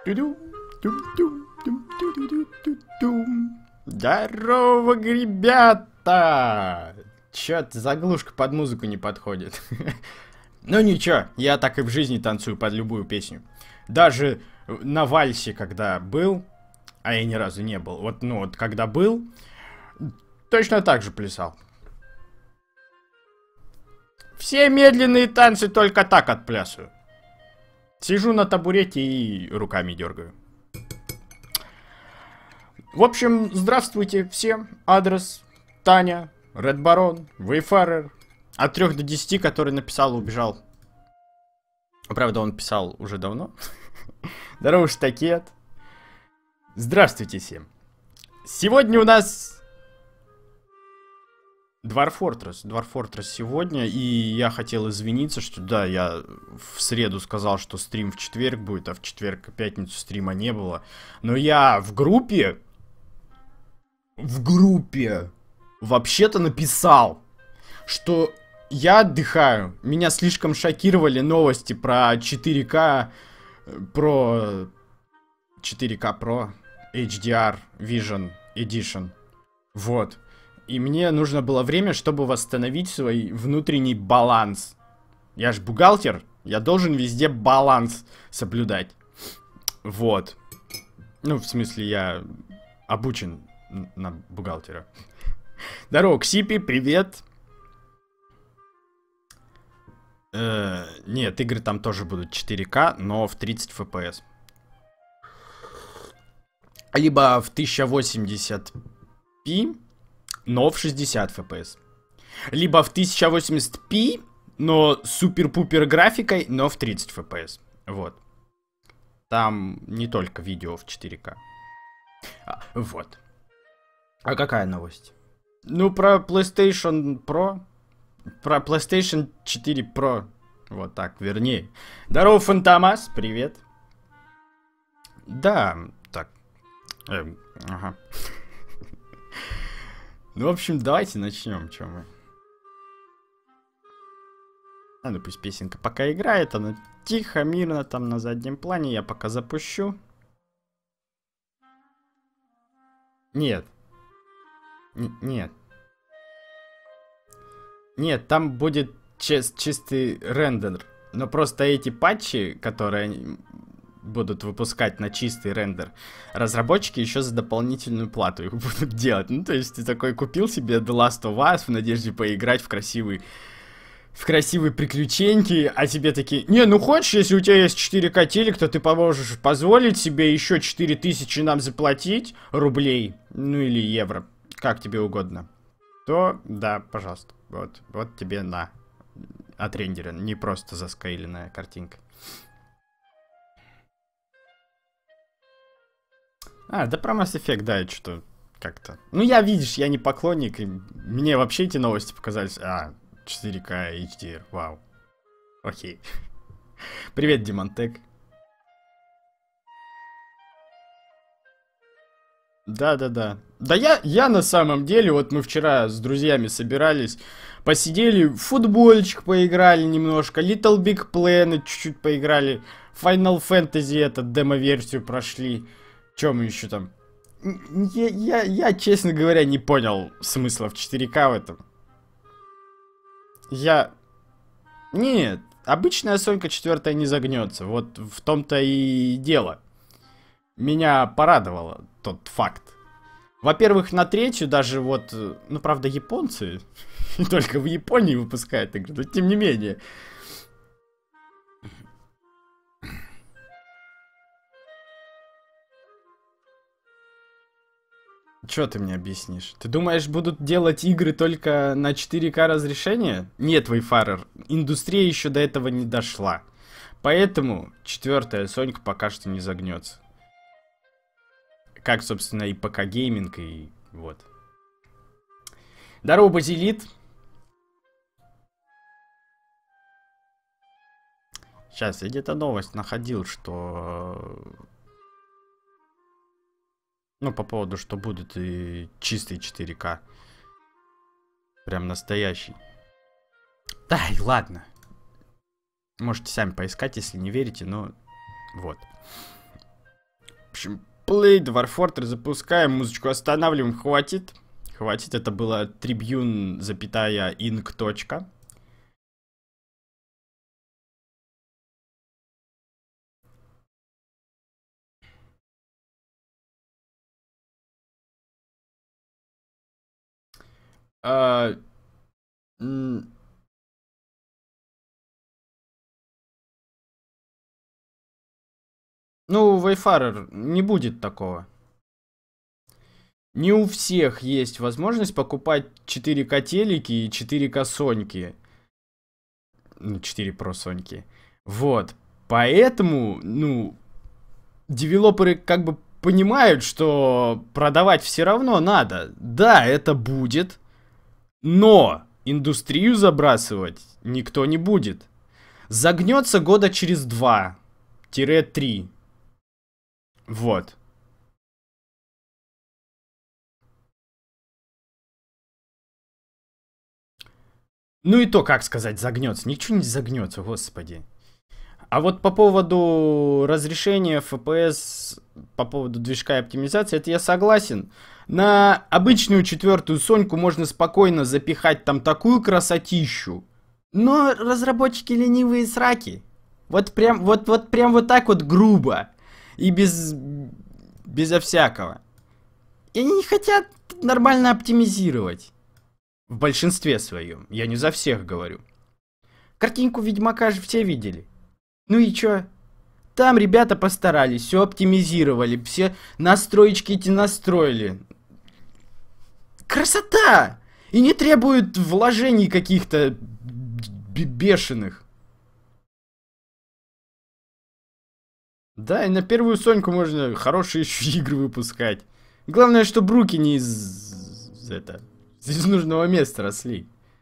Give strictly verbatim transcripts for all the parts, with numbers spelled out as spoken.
Здорово, ребята! Чё-то заглушка под музыку не подходит. Ну ничего, я так и в жизни танцую под любую песню. Даже на вальсе, когда был, а я ни разу не был, вот, ну вот, когда был, точно так же плясал. Все медленные танцы только так отплясываю. Сижу на табурете и руками дергаю. В общем, здравствуйте всем. Адрес Таня, Red Baron, Wayfarer. От трех до десяти, который написал и убежал. Правда, он писал уже давно. Здорово, штакет. Здравствуйте всем. Сегодня у нас Dwarf Fortress. Dwarf Fortress сегодня. И я хотел извиниться, что да, я в среду сказал, что стрим в четверг будет, а в четверг и пятницу стрима не было. Но я в группе... В группе вообще-то написал, что я отдыхаю. Меня слишком шокировали новости про четыре ка, про четыре ка Pro эйч ди ар Vision Edition. Вот. И мне нужно было время, чтобы восстановить свой внутренний баланс. Я ж бухгалтер, я должен везде баланс соблюдать. Вот. Ну, в смысле, я обучен на бухгалтера. Здорово, Ксипи, привет. Э, нет, игры там тоже будут четыре ка, но в тридцать эф пи эс. Либо в тысяча восемьдесят пи, но в шестьдесят эф пи эс. Либо в тысяча восемьдесят пи, но с супер-пупер графикой, но в тридцать эф пи эс. Вот. Там не только видео в четыре ка. А, вот. А какая новость? Ну, про PlayStation Pro. Про PlayStation четыре Pro. Вот так, вернее. Здорово, Фантомас, привет. Да, так. Эм, ага. Ну, в общем, давайте начнем, чё мы. А, ну пусть песенка пока играет, она тихо, мирно там на заднем плане. Я пока запущу. Нет. Н нет. Нет, там будет чис чистый рендер. Но просто эти патчи, которые будут выпускать на чистый рендер, разработчики еще за дополнительную плату их будут делать. Ну, то есть ты такой купил себе The Last of Us в надежде поиграть в красивый... В красивые приключеньки, а тебе такие: не, ну хочешь, если у тебя есть четыре ка телек, то ты поможешь позволить себе еще четыре тысячи нам заплатить рублей, ну или евро, как тебе угодно. То, да, пожалуйста, вот, вот тебе на, отрендерен, не просто заскейленная картинка. А, да про Mass Effect, да, что-то как-то. Ну я, видишь, я не поклонник, и мне вообще эти новости показались, а... четыре ка эйч ди ар, вау. Окей. Привет, Димонтек. Да-да-да. Да я, я на самом деле, вот мы вчера с друзьями собирались, посидели, в футбольчик поиграли немножко, Little Big Planet чуть-чуть поиграли, Final Fantasy, этот, демо-версию прошли. Чё мы еще там? Я, я, я, честно говоря, не понял смысла в четыре ка в этом. Я... Нет, обычная Сонька четвертая не загнется. Вот в том-то и дело. Меня порадовало тот факт. Во-первых, на третью даже вот... Ну, правда, японцы только в Японии выпускают игры, но тем не менее. Чё ты мне объяснишь? Ты думаешь, будут делать игры только на четыре ка разрешение? Нет, Wayfarer, индустрия еще до этого не дошла. Поэтому четвертая Сонька пока что не загнется. Как, собственно, и ПК гейминг, и вот. Здорово, Базилит. Сейчас, я где-то новость находил, что... Ну, по поводу, что будет и чистый четыре ка. Прям настоящий. Да, и ладно. Можете сами поискать, если не верите, но вот. общем, play, Dwarf Fortress, запускаем, музычку останавливаем, хватит. Хватит, это было Tribune, запятая, инк. Точка. А, м, ну, Wayfarer, не будет такого. Не у всех есть возможность покупать четыре ка телеки и четыре ка соньки. Ну, четыре про соньки. Вот. Поэтому, ну, девелоперы как бы понимают, что продавать все равно надо. Да, это будет, но индустрию забрасывать никто не будет. Загнется года через два-три. Вот. Ну и то, как сказать, загнется. Ничего не загнется, господи. А вот по поводу разрешения эф пи эс, по поводу движка и оптимизации, это я согласен. На обычную четвертую Соньку можно спокойно запихать там такую красотищу. Но разработчики ленивые сраки. Вот прям вот, вот прям вот так вот грубо. И без... безо всякого. И они не хотят нормально оптимизировать. В большинстве своем. Я не за всех говорю. Картинку Ведьмака же все видели. Ну и чё? Там ребята постарались, все оптимизировали, все настроечки эти настроили. Красота! И не требует вложений каких-то бешеных. Да, и на первую Соньку можно хорошие еще игры выпускать. Главное, чтобы руки не из... это... из нужного места росли.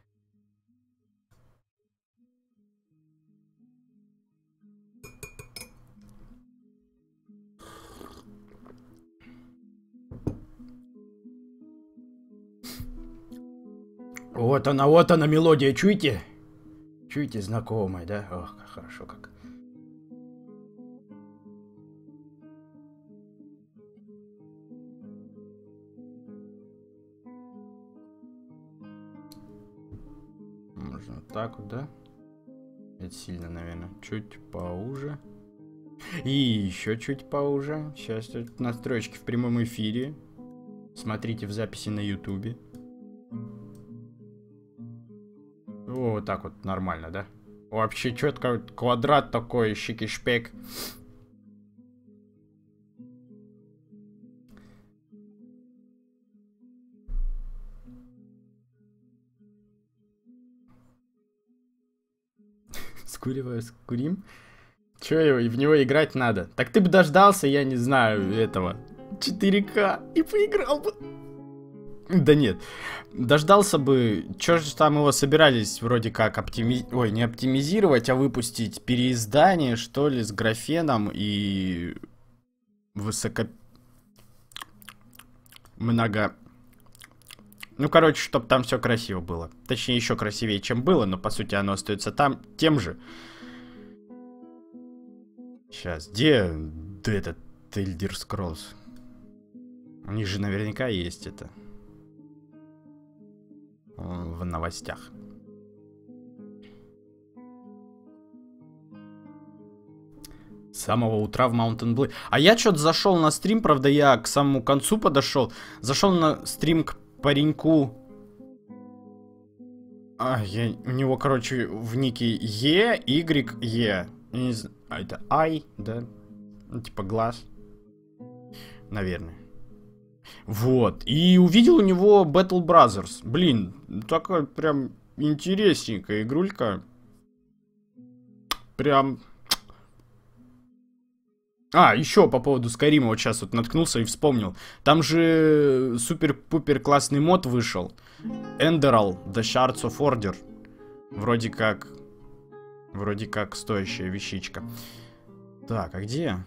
Вот она, вот она мелодия, чуете? Чуете, знакомая, да? Ох, хорошо как. Можно вот так вот, да? Это сильно, наверное. Чуть поуже. И еще чуть поуже. Сейчас тут настройки в прямом эфире. Смотрите в записи на ютубе. О, вот так вот нормально, да? Вообще четко квадрат такой, щеки-шпек. Скуриваю, скурим. Че его, и в него играть надо? Так ты бы дождался, я не знаю, этого четыре ка и поиграл бы. Да нет. Дождался бы, чё же там его собирались вроде как оптимизировать, ой, не оптимизировать, а выпустить переиздание, что ли, с графеном и высоко... много... Ну, короче, чтобы там все красиво было. Точнее, еще красивее, чем было, но по сути оно остается там тем же. Сейчас, где да, этот Elder Scrolls? У них же наверняка есть это. В новостях. С самого утра в Mountain Blade. А я что-то зашел на стрим, правда, я к самому концу подошел. Зашел на стрим к пареньку. А, я, у него, короче, в нике Е, Y, Е. А это I, да? Ну, типа глаз. Наверное. Вот. И увидел у него Battle Brothers. Блин, такая прям интересненькая игрулька. Прям... А, еще по поводу Скайрима вот сейчас вот наткнулся и вспомнил. Там же супер-пупер классный мод вышел. Enderal, The Shards of Order. Вроде как... Вроде как стоящая вещичка. Так, а где?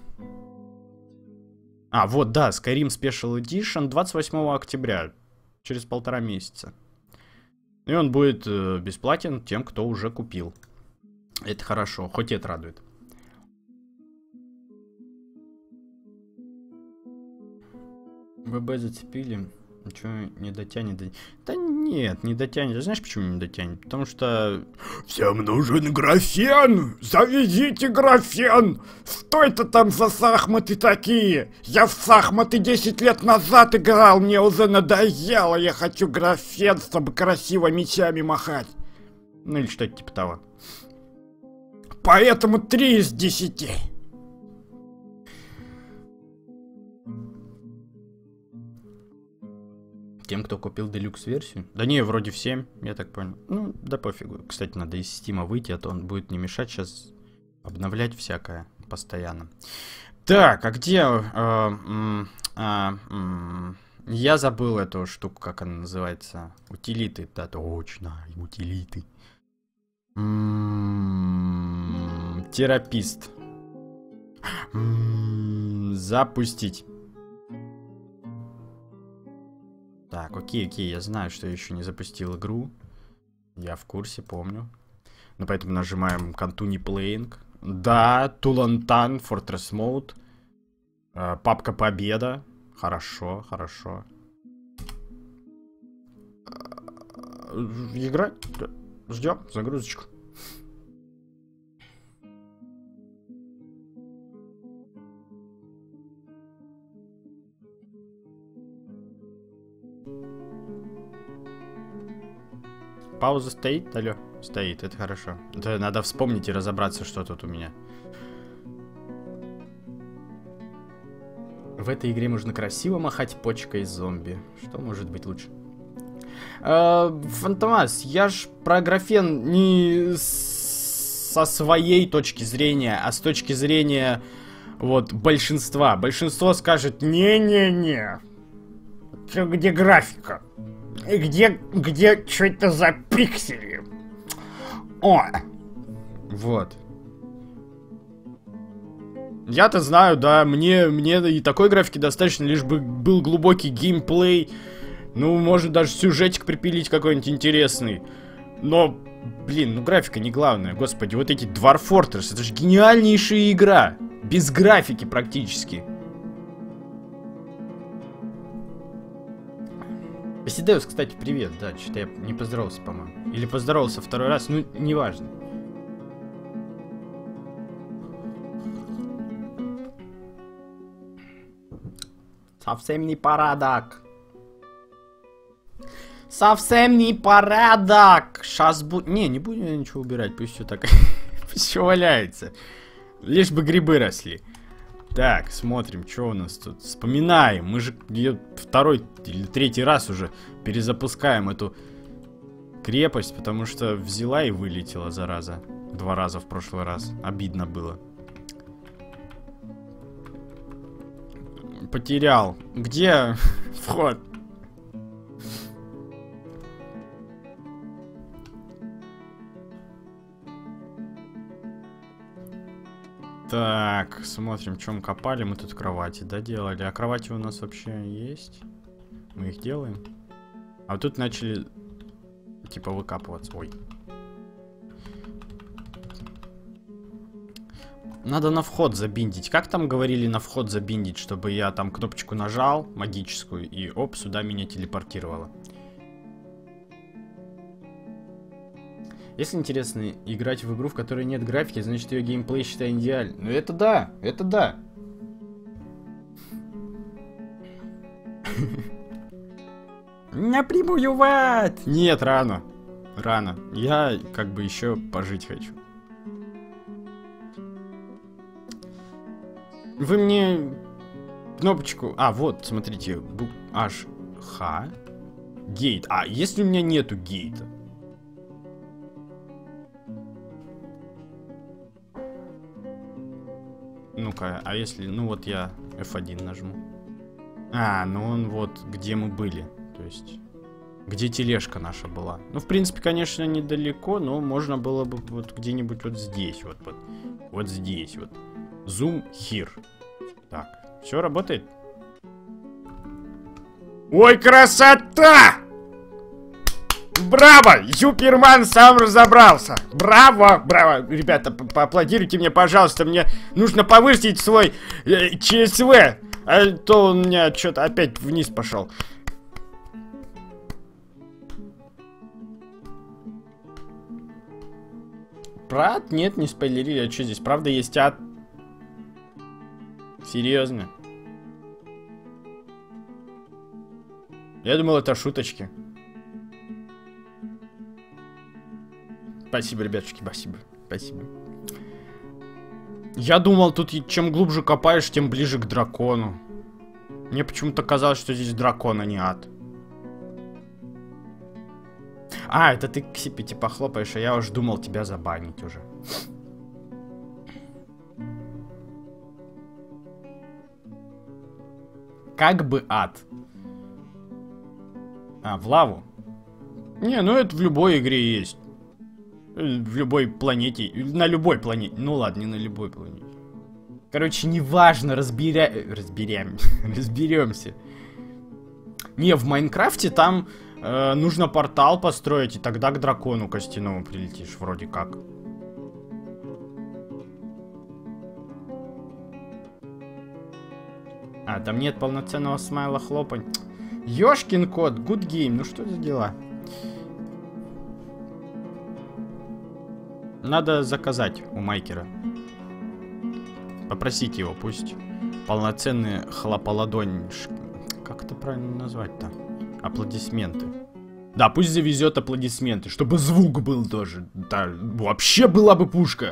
А, вот, да, Skyrim Special Edition двадцать восьмого октября. Через полтора месяца. И он будет э, бесплатен тем, кто уже купил. Это хорошо, хоть это радует. ВБ зацепили. Ничего не дотянет. Да нет, не дотянет. Знаешь, почему не дотянет? Потому что... Всем нужен графен! Завезите графен! Что это там за шахматы такие? Я в шахматы десять лет назад играл, мне уже надоело. Я хочу графен, чтобы красиво мечами махать. Ну или что-то типа того. Поэтому три из десяти. Тем, кто купил делюкс-версию? Да не, вроде в семь, я так понял. Ну, да пофигу. Кстати, надо из Стима выйти, а то он будет не мешать сейчас обновлять всякое постоянно. Так, а где... Э, э, э, э, я забыл эту штуку, как она называется. Утилиты. Да, точно, утилиты. М-м-м, терапист. М-м, запустить. Так, окей, окей, я знаю, что я еще не запустил игру. Я в курсе, помню. Ну, поэтому нажимаем Continue Playing. Да, Тулантан, Fortress Mode. Э, папка Победа. Хорошо, хорошо. Игра. Ждем загрузочку. Пауза стоит? Алло, стоит, это хорошо. Это надо вспомнить и разобраться, что тут у меня. В этой игре можно красиво махать почкой зомби. Что может быть лучше? Э, Фантомас, я ж про графен не со своей точки зрения, а с точки зрения вот большинства. Большинство скажет: не-не-не. Где графика? Где, где, что это за пиксели? О! Вот. Я-то знаю, да, мне, мне и такой графики достаточно, лишь бы был глубокий геймплей. Ну, может даже сюжетик припилить какой-нибудь интересный. Но, блин, ну графика не главное. Господи, вот эти Dwarf Fortress, это же гениальнейшая игра. Без графики практически. Посидеус, кстати, привет. Да, что-то я не поздоровался, по-моему. Или поздоровался второй раз, ну, неважно. Совсем не порядок. Совсем не порядок. Сейчас будет... Не, не будем я ничего убирать, пусть все так... Пусть все валяется. Лишь бы грибы росли. Так, смотрим, что у нас тут. Вспоминаем. Мы же второй или третий раз уже перезапускаем эту крепость, потому что взяла и вылетела, зараза. Два раза в прошлый раз. Обидно было. Потерял. Где вход? Так, смотрим, в чем копали. Мы тут кровати, да, делали. А кровати у нас вообще есть? Мы их делаем. А тут начали, типа, выкапываться. Ой. Надо на вход забиндить. Как там говорили на вход забиндить, чтобы я там кнопочку нажал, магическую, и оп, сюда меня телепортировало. Если интересно играть в игру, в которой нет графики, значит ее геймплей считаю идеальным. Ну это да, это да. Напрямую в ад! Нет, рано. Рано. Я как бы еще пожить хочу. Вы мне кнопочку... А, вот, смотрите. Аж Х. Гейт. А если у меня нету гейта? Ну-ка, а если... Ну вот я эф один нажму. А, ну он вот, где мы были. То есть, где тележка наша была. Ну, в принципе, конечно, недалеко, но можно было бы вот где-нибудь вот здесь. Вот, вот, вот здесь вот. Zoom here. Так, все работает? Ой, красота! Браво! Юперман сам разобрался. Браво, браво. Ребята, поаплодируйте мне, пожалуйста. Мне нужно повысить свой э, ЧСВ. А то у меня что-то опять вниз пошел. Про ад? Нет, не спойлерили. А что здесь? Правда есть ад? Серьезно? Я думал, это шуточки. Спасибо, ребятушки, спасибо. Спасибо. Я думал, тут чем глубже копаешь, тем ближе к дракону. Мне почему-то казалось, что здесь дракон, а не ад. А, это ты к себе типа хлопаешь, а я уж думал тебя забанить уже. Как бы ад. А, в лаву? Не, ну это в любой игре есть. В любой планете. На любой планете. Ну ладно, не на любой планете. Короче, неважно, разберя... разберем. Разберемся. Не, в Майнкрафте там э, нужно портал построить, и тогда к дракону костяному прилетишь, вроде как. А, там нет полноценного смайла хлопань. Ёшкин кот, good game, ну что за дела? Надо заказать у Майкера. Попросить его, пусть полноценные хлополадонь... Как это правильно назвать-то? Аплодисменты. Да, пусть завезет аплодисменты, чтобы звук был тоже. Да, вообще была бы пушка.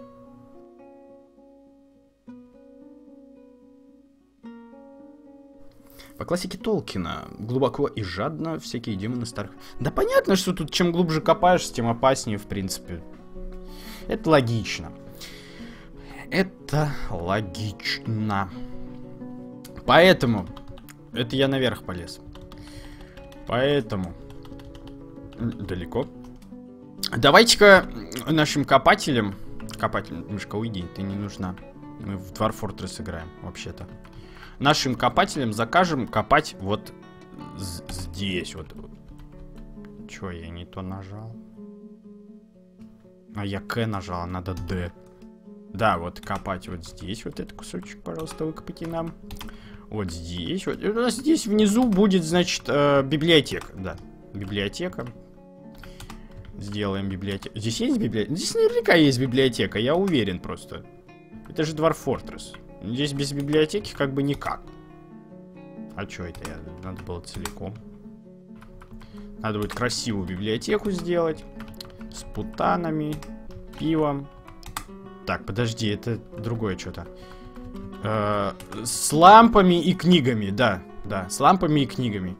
По классике Толкина. Глубоко и жадно всякие демоны старых... Да понятно, что тут чем глубже копаешь, тем опаснее, в принципе. Это логично. Это логично. Поэтому... Это я наверх полез. Поэтому... Далеко. Давайте-ка нашим копателям... Копатель, мышка, уйди, ты не нужна. Мы в Dwarf Fortress играем, вообще-то. Нашим копателям закажем копать вот здесь. Вот. Чё, я не то нажал? А я К нажал, надо Д. Да, вот копать вот здесь. Вот этот кусочек, пожалуйста, выкопайте нам. Вот здесь. Вот. У нас здесь внизу будет, значит, э, библиотека. Да, библиотека. Сделаем библиотеку. Здесь есть библиотека? Здесь наверняка есть библиотека, я уверен просто. Это же Dwarf Fortress. Здесь без библиотеки как бы никак. А что это я? Надо было целиком. Надо будет красивую библиотеку сделать. С путанами, пивом. Так, подожди, это другое что-то. Э-э- с лампами и книгами, да. Да, с лампами и книгами.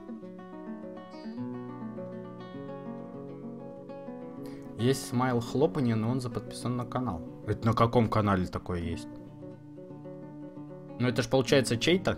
Есть смайл хлопанье, но он заподписан на канал. Это на каком канале такое есть? Ну это ж получается чей-то.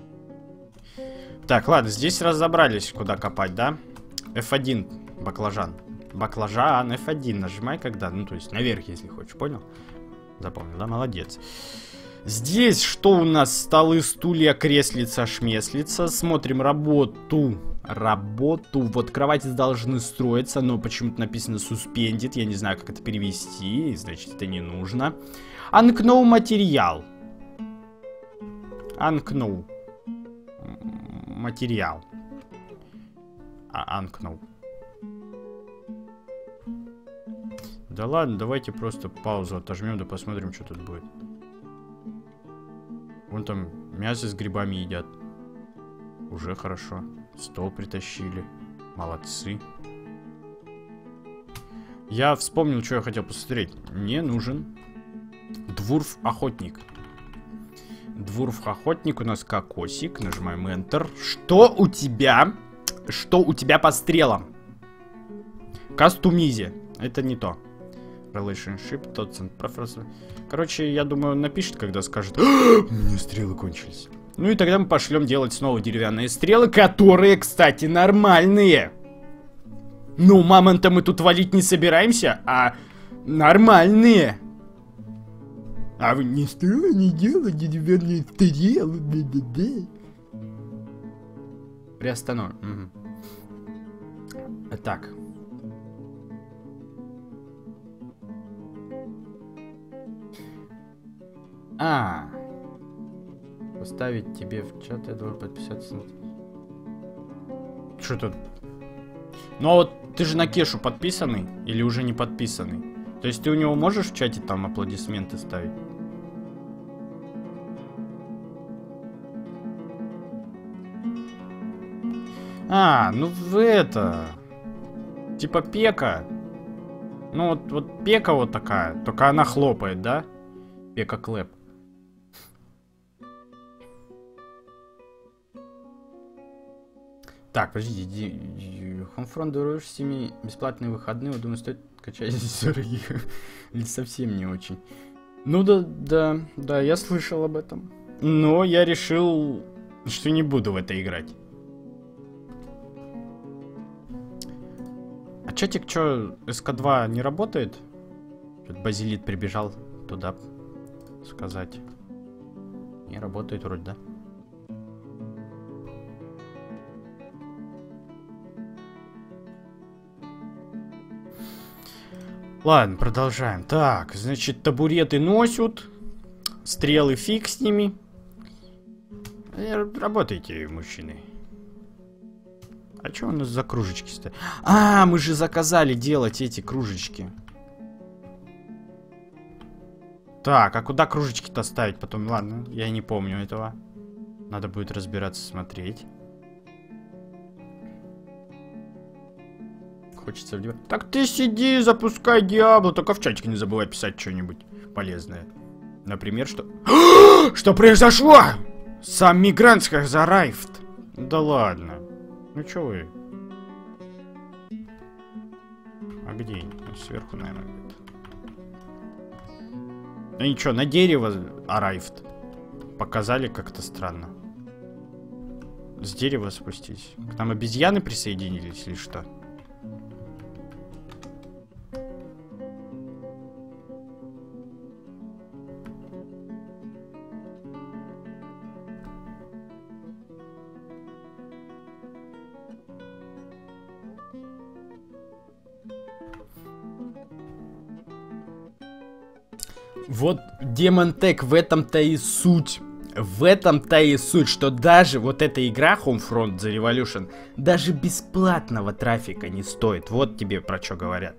Так, ладно, здесь разобрались, куда копать, да? эф один, баклажан. Баклажан, эф один, нажимай когда, ну то есть наверх, если хочешь, понял? Запомнил, да? Молодец. Здесь что у нас? Столы, стулья, креслица, шмеслица. Смотрим работу. Работу. Вот кровати должны строиться, но почему-то написано suspended. Я не знаю, как это перевести, значит это не нужно. Unknown материал. Unknown. Материал. А, unknown. Да ладно, давайте просто паузу отожмем, да посмотрим, что тут будет. Вон там мясо с грибами едят. Уже хорошо. Стол притащили. Молодцы. Я вспомнил, что я хотел посмотреть. Мне нужен Двурф-охотник. Двурф-охотник у нас кокосик. Нажимаем Enter. Что у тебя? Что у тебя по стрелам? Кастумизе. Это не то. Relationship, Thoughts and Preferences. Короче, я думаю, он напишет, когда скажет: у меня стрелы кончились. Ну и тогда мы пошлем делать снова деревянные стрелы, которые, кстати, нормальные. Ну, мамонта мы тут валить не собираемся, а нормальные. А вы не стрелы не делать, деревянные стрелы. Приостановим. Угу. Так. А. Оставить тебе в чат, я должен подписаться. Что тут? Ну а вот ты же на Кешу подписанный или уже не подписанный? То есть ты у него можешь в чате там аплодисменты ставить? А, ну в это... Типа Пека. Ну вот, вот Пека вот такая, только она хлопает, да? Пека Клэп. Так, подождите, Homefront дороже семи бесплатные выходные, вот думаю, стоит качать сорок гигов. Или совсем не очень. Ну да, да, да, я слышал об этом. Но я решил, что не буду в это играть. А чатик что, эс ка два не работает? Тут Базилит прибежал туда сказать. Не работает вроде, да? Ладно, продолжаем. Так, значит, табуреты носят, стрелы фиг с ними. Работайте, мужчины. А что у нас за кружечки стоят? А, мы же заказали делать эти кружечки. Так, а куда кружечки-то ставить потом? Ладно, я не помню этого. Надо будет разбираться, смотреть. Хочется в... Так ты сиди, запускай Диабло, только в чатике не забывай писать что-нибудь полезное. Например, что... Что произошло? Сам мигрант зарайфт. Да ладно. Ну чё вы? А где? Ну, сверху, наверное, где-то. Ну ничего, на дерево arrived. Показали как-то странно. С дерева спустись. К нам обезьяны присоединились или что? Вот Демонтек, в этом-то и суть. В этом-то и суть, что даже вот эта игра Homefront The Revolution даже бесплатного трафика не стоит. Вот тебе про что говорят.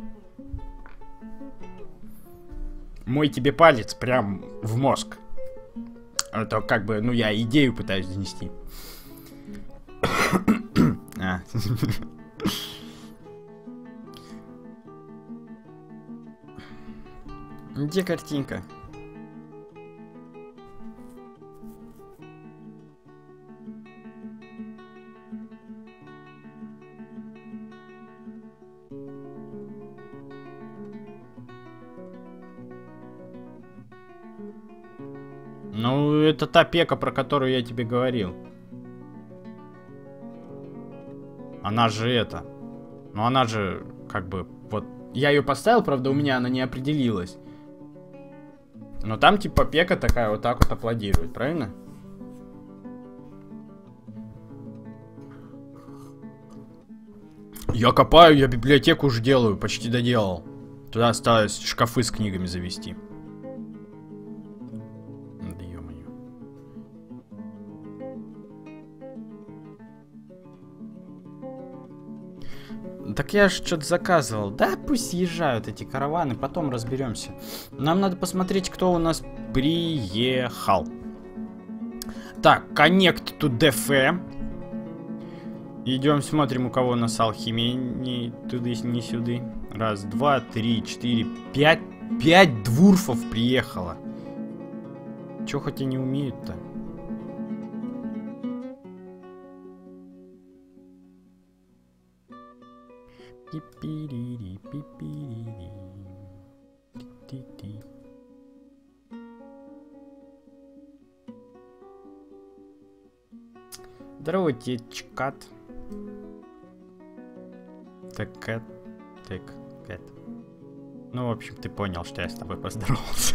Мой тебе палец прям в мозг. Это как бы, ну я идею пытаюсь донести. А. Где картинка? Ну, это та Пека, про которую я тебе говорил. Она же это. Ну, она же, как бы, вот. Я ее поставил, правда, у меня она не определилась. Но там, типа, Пека такая вот так вот аплодирует, правильно? Я копаю, я библиотеку уже делаю, почти доделал. Туда осталось шкафы с книгами завести. Да ё-моё. Так я ж что-то заказывал. Да, пусть съезжают эти караваны, потом разберемся. Нам надо посмотреть, кто у нас приехал. Так, Connect to ди эф. Идем смотрим, у кого у нас алхимия. Ни туда, ни сюда. Раз, два, три, четыре, пять. Пять двурфов приехало. Чё хоть и не умеют-то? Пипирири, пипирири. Ти-ти-ти. Здравствуйте, чкат. Так, кэт. Так, кэт. Ну, в общем, ты понял, что я с тобой поздоровался.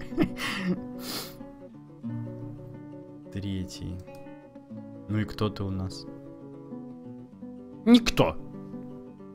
Третий. Ну и кто ты у нас? Никто.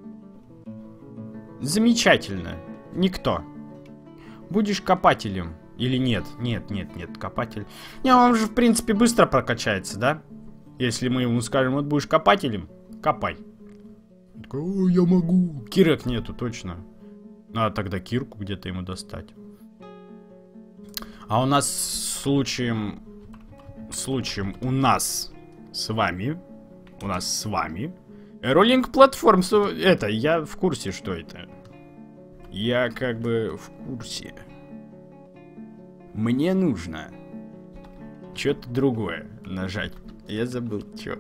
Замечательно. Никто. Будешь копателем. Или нет? Нет, нет, нет, копатель. Не, он же, в принципе, быстро прокачается, да? Если мы ему скажем, вот будешь копателем, копай. Он такой, о, я могу. Кирок нету, точно. Надо тогда кирку где-то ему достать. А у нас случаем... Случаем у нас с вами... У нас с вами... Роллинг платформ... Это, я в курсе, что это. Я как бы в курсе. Мне нужно что-то другое нажать. Я забыл, что.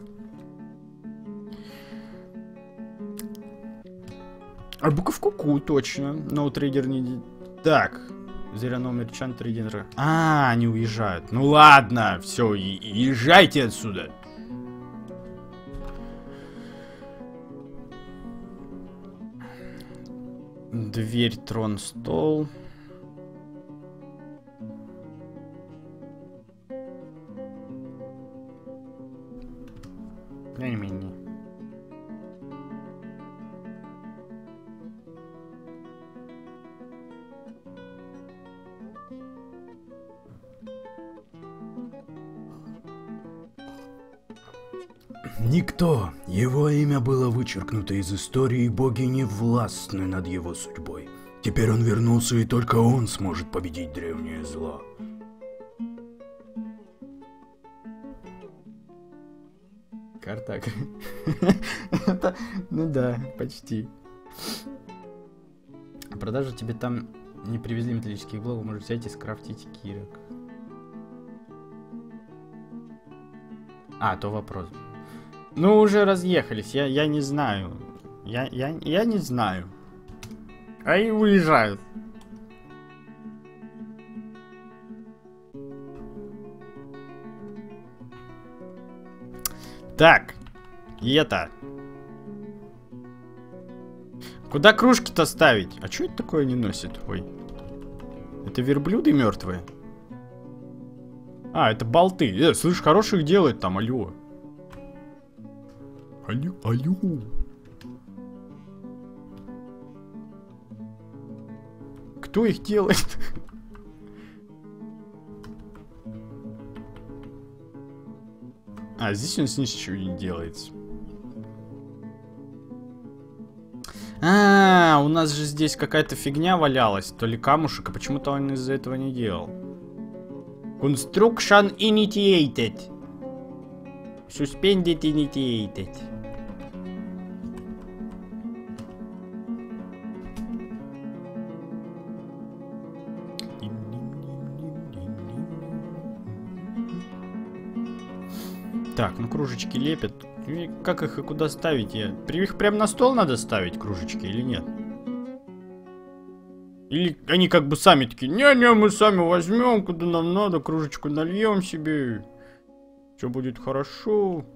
А буковку Q, точно. Ноутрейдер не... Так. Zero No Merchant Trader. А, они уезжают. Ну ладно, все, езжайте отсюда. Дверь, трон, стол. Не-не-не. Никто. Его имя было вычеркнуто из истории, и боги не властны над его судьбой. Теперь он вернулся, и только он сможет победить древнее зло. Карта. Ну да, почти. Продажу тебе там не привезли металлических блоков, можешь взять и скрафтить кирок. А, то вопрос. Ну, уже разъехались, я, я не знаю. Я, я, я не знаю. А и уезжают. Так, и это. Куда кружки-то ставить? А что это такое не носит? Ой. Это верблюды мертвые? А, это болты. Э, слышь, хороших делает там, алло. Алло, алло. Кто их делает? А, здесь он с ничего не делается. А, у нас же здесь какая-то фигня валялась. То ли камушек, а почему-то он из-за этого не делал. Construction initiated. Suspended initiated. Так, ну кружечки лепят. И как их и куда ставить? Я... Их прям на стол надо ставить, кружечки, или нет? Или они как бы сами такие, не-не, мы сами возьмем, куда нам надо, кружечку нальем себе. Все будет хорошо.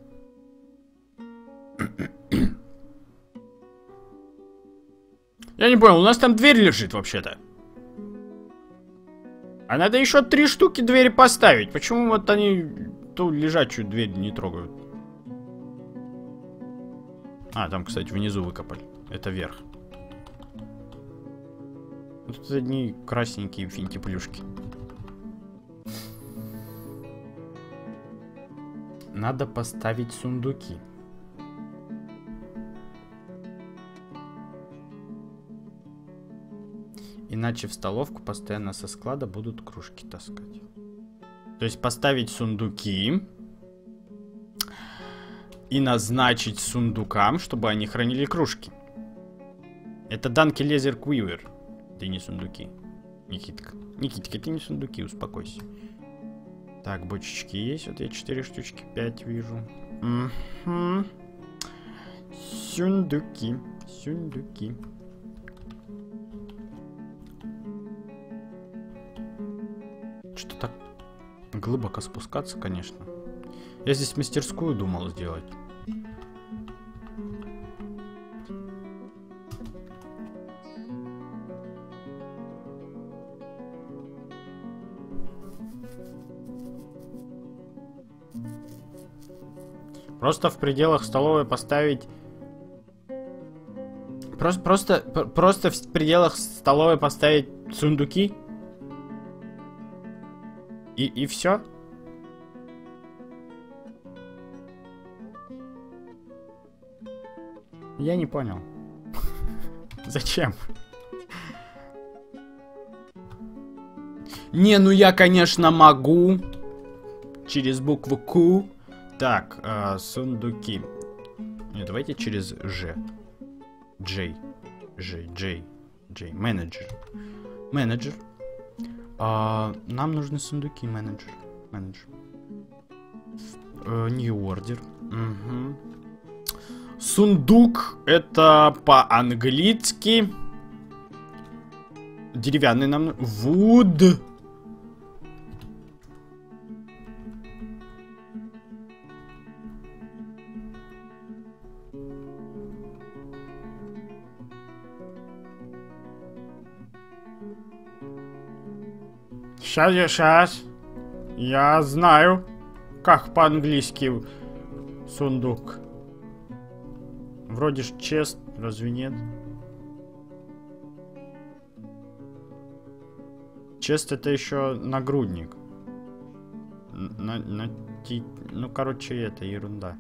Я не понял, у нас там дверь лежит вообще-то. А надо еще три штуки двери поставить. Почему вот они... То лежачую дверь не трогают. А, там, кстати, внизу выкопали. Это верх. Тут одни красненькие финти-плюшки. Надо поставить сундуки. Иначе в столовку постоянно со склада будут кружки таскать. То есть поставить сундуки и назначить сундукам, чтобы они хранили кружки. Это Данки Лезер Квивер. Ты не сундуки. Никитка. Никитка, ты не сундуки, успокойся. Так, бочечки есть. Вот я четыре штучки, пять вижу. Угу. Сундуки. Сундуки. Что так глубоко спускаться, конечно. Я здесь мастерскую думал сделать. Просто в пределах столовой поставить... Просто, просто, просто в пределах столовой поставить сундуки? И, и все? Я не понял. Зачем? Не, ну я, конечно, могу. Через букву Q. Так, э, сундуки. Не, давайте через Ж. J. Ж, J. J. Менеджер. Менеджер. А, нам нужны сундуки, менеджер. Менеджер. New order. Угу. Сундук это по-английски. Деревянный нам... Wood. Сейчас, я сейчас. Я знаю, как по-английски сундук. Вроде ж чест, разве нет? Чест это еще нагрудник. На, на, ти, ну, короче, это ерунда.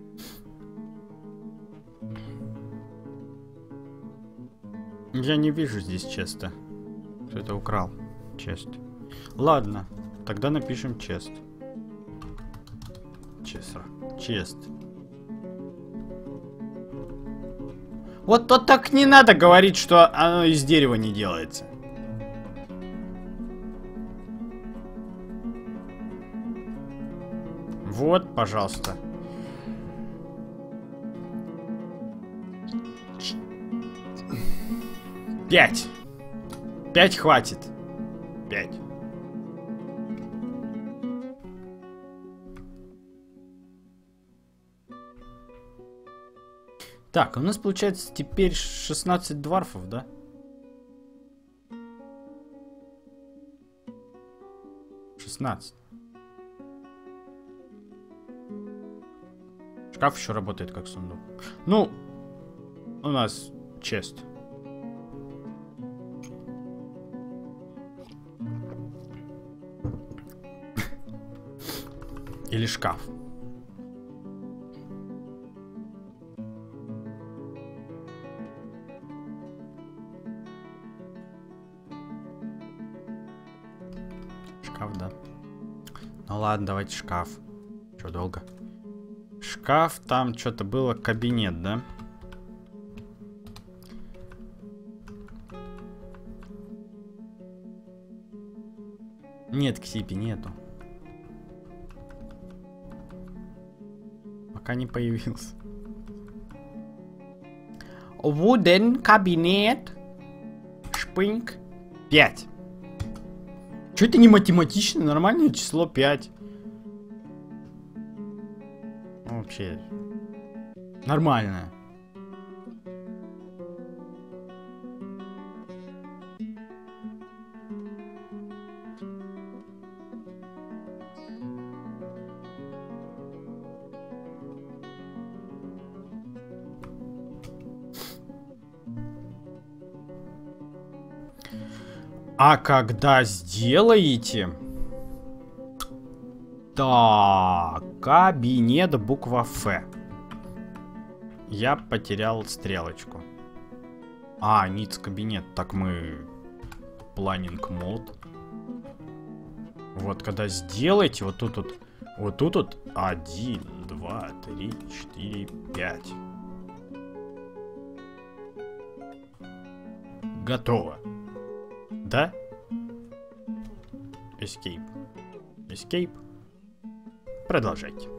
Я не вижу здесь честа. Кто-то украл чест. Ладно, тогда напишем чест. Чест. Чест. Вот, вот так не надо говорить, что оно из дерева не делается. Вот, пожалуйста. Пять. Пять хватит. Пять. Так, у нас получается теперь шестнадцать дварфов, да? шестнадцать. Шкаф еще работает как сундук. Ну, у нас чест. Или шкаф. Шкаф, да. Ну ладно, давайте шкаф. Че, долго? Шкаф, там что-то было, кабинет, да? Нет, Ксипи, нету. Пока не появился. Wooden кабинет. Шпинк. Пять. Че это не математично? Нормальное число пять. Вообще. Нормально. А когда сделаете... Так, кабинет, буква Ф. Я потерял стрелочку. А, ниц кабинет. Так мы... Планинг мод. Вот, когда сделаете, вот тут вот... Вот тут вот... Один, два, три, четыре, пять. Готово. Да? Escape. Escape. Продолжайте.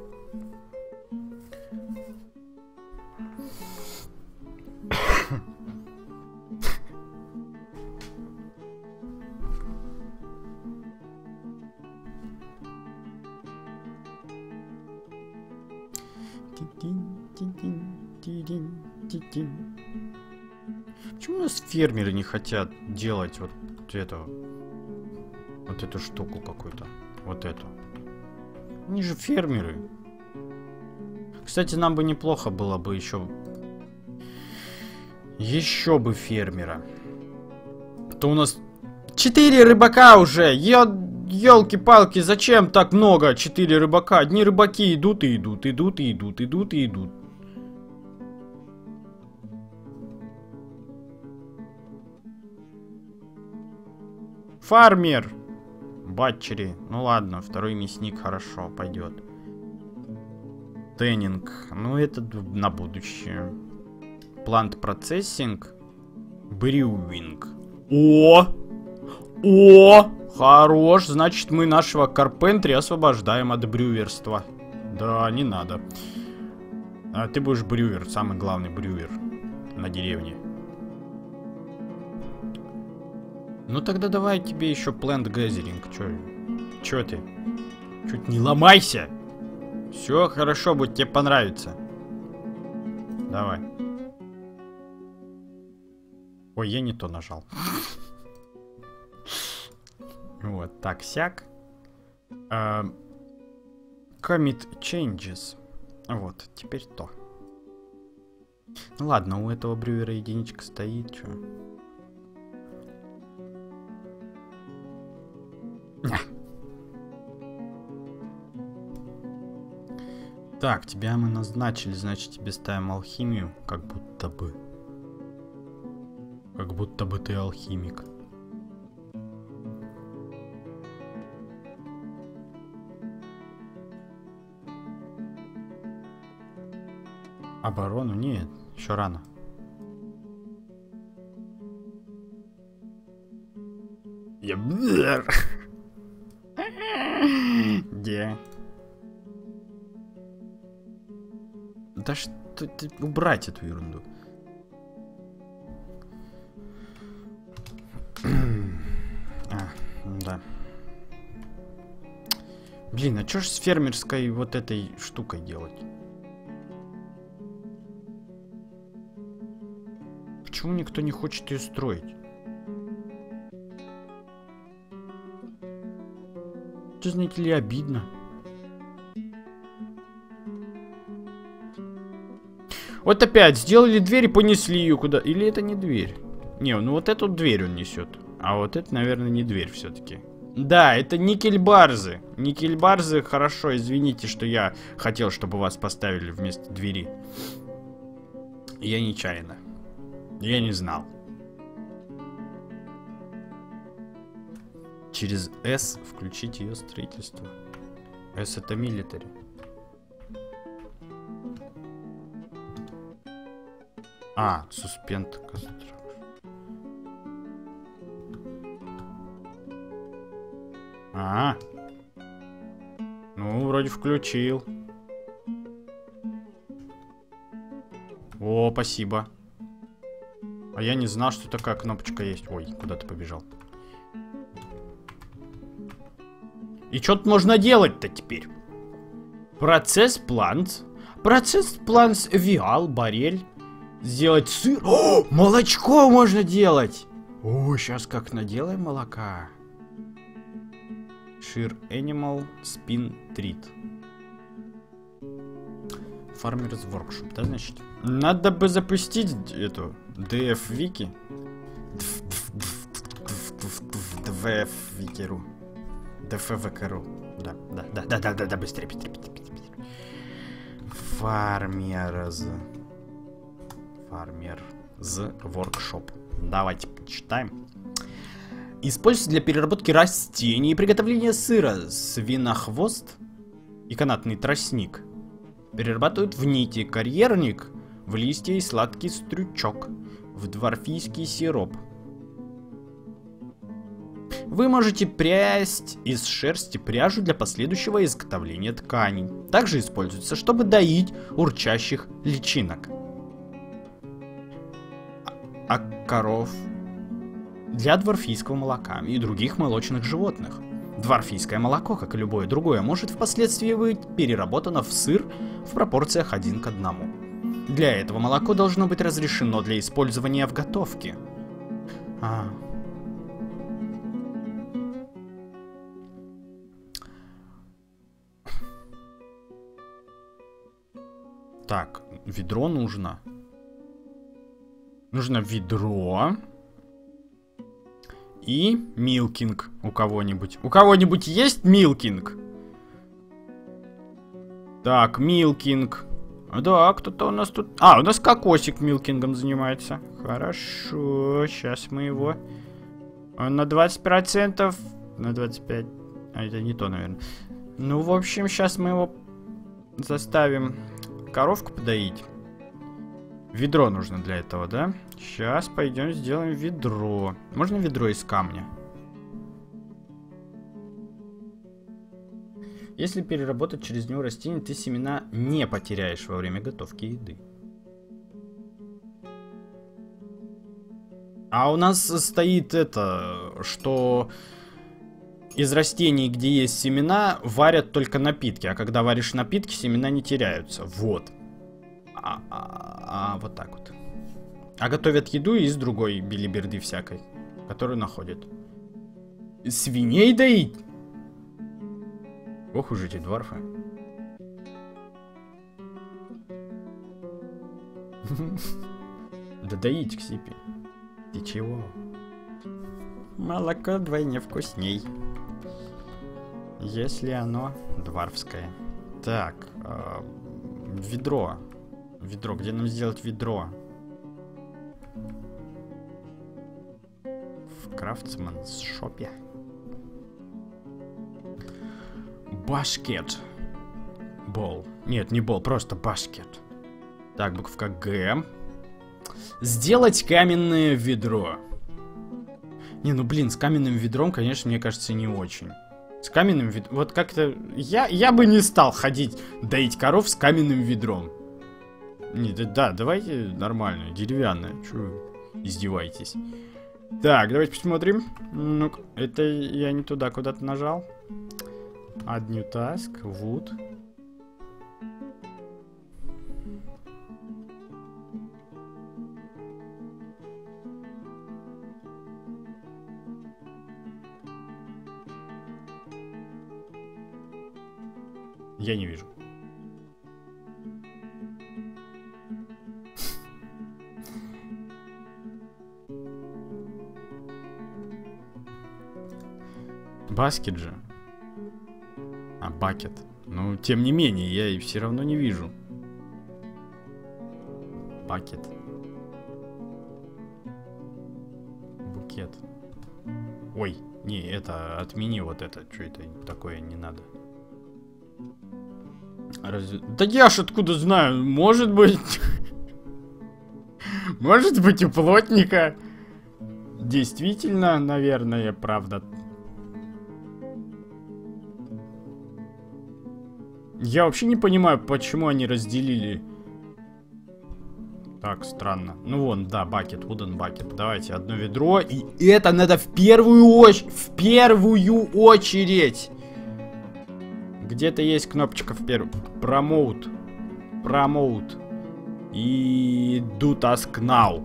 Почему у нас фермеры не хотят делать вот эту вот эту штуку какую-то, вот эту? Они же фермеры. Кстати, нам бы неплохо было бы еще еще бы фермера. То у нас четыре рыбака уже. Ё... Ёлки-палки, зачем так много? Четыре рыбака. Одни рыбаки идут и идут, идут и идут, идут и идут. Фармер. Батчери. Ну ладно, второй мясник хорошо, пойдет. Теннинг. Ну это на будущее. Плант процессинг. Брювинг. О! О! Хорош. Значит, мы нашего Карпентри освобождаем от брюверства. Да, не надо. А ты будешь брювер, самый главный брювер на деревне. Ну тогда давай тебе еще Plant Gathering. Чё? Чё ты? Чуть не ломайся! Все хорошо, будет тебе понравится. Давай. Ой, я не то нажал. Вот, так, сяк. Uh, commit changes. Вот, теперь то. Ну ладно, у этого брювера единичка стоит, чё. Так, тебя мы назначили, значит тебе ставим алхимию, как будто бы. Как будто бы ты алхимик. Оборону? Нет, еще рано. Я... Где? Да что ты... Убрать эту ерунду. А, да. Блин, а чё ж с фермерской вот этой штукой делать? Почему никто не хочет ее строить? Это, знаете ли, обидно. Вот опять, сделали дверь и понесли ее куда. Или это не дверь? Не, ну вот эту дверь он несет. А вот это, наверное, не дверь все-таки. Да, это никельбарзы. Никельбарзы, хорошо, извините, что я хотел, чтобы вас поставили вместо двери. Я нечаянно. Я не знал. Через S включить ее строительство. S это милитари. А, суспенд. А, ну вроде включил. О, спасибо. А я не знал, что такая кнопочка есть. Ой, куда ты побежал? И что тут можно делать-то теперь? Процесс плант. Процесс плант виал, барель. Сделать сыр. О, молочко можно делать. О, сейчас как наделаем молока. Шир Animal Spin Treat. Farmers Workshop, да, значит? Надо бы запустить эту ди эф Wiki. ди эф Wiki.ru. ди эф Wiki.ru. Да, да, да, да, да, да, да, быстрее, быстрее, быстрее, быстрее. Farmers. Farmers Workshop. Давайте почитаем. Используется для переработки растений и приготовления сыра. Свинохвост и канатный тростник. Перерабатывают в нити, карьерник, в листья и сладкий стручок, в дворфийский сироп. Вы можете прясть из шерсти пряжу для последующего изготовления тканей. Также используется, чтобы доить урчащих личинок. А коров для дворфийского молока и других молочных животных. Дворфийское молоко, как и любое другое, может впоследствии быть переработано в сыр в пропорциях один к одному. Для этого молоко должно быть разрешено для использования в готовке. А. Так, ведро нужно. Нужно ведро. И милкинг у кого-нибудь. У кого-нибудь есть милкинг? Так, милкинг. Да, кто-то у нас тут... А, у нас кокосик милкингом занимается. Хорошо, сейчас мы его... Он на двадцать процентов... На двадцать пять процентов... А, это не то, наверное. Ну, в общем, сейчас мы его заставим коровку подоить. Ведро нужно для этого, да? Сейчас пойдем сделаем ведро. Можно ведро из камня? Если переработать через него растение, ты семена не потеряешь во время готовки еды. А у нас стоит это, что из растений, где есть семена, варят только напитки. А когда варишь напитки, семена не теряются. Вот. А, а, а вот так вот. А готовят еду из другой билиберды всякой, которую находят. Свиней доить? Ох уж эти дварфы. Да доить, Ксипи. Ты чего? Молоко вдвойне вкусней. Если оно дварфское. Так, э, ведро. Ведро, где нам сделать ведро? В Крафтсманс шопе. Башкет. Бол. Нет, не бол, просто башкет. Так, буковка Г. Сделать каменное ведро. Не, ну блин, с каменным ведром, конечно, мне кажется, не очень. С каменным ведром... Вот как-то... Я, я бы не стал ходить доить коров с каменным ведром. Не, да, да, давайте нормальное, деревянное. Чё вы издеваетесь? Так, давайте посмотрим. Ну, это я не туда куда-то нажал. Add new task, wood. Я не вижу. Баскет же. А, бакет. Ну, тем не менее, я и все равно не вижу. Бакет. Букет. Ой, не, это отмени вот это. Что это такое, не надо. Разве... Да я ж откуда знаю? Может быть... Может быть, у плотника... Действительно, наверное, правда... Я вообще не понимаю, почему они разделили. Так, странно. Ну вон, да, бакет, wooden bucket. Давайте одно ведро. И это надо в первую очередь. В первую очередь. Где-то есть кнопочка в первую. Promote. Promote. И do task now.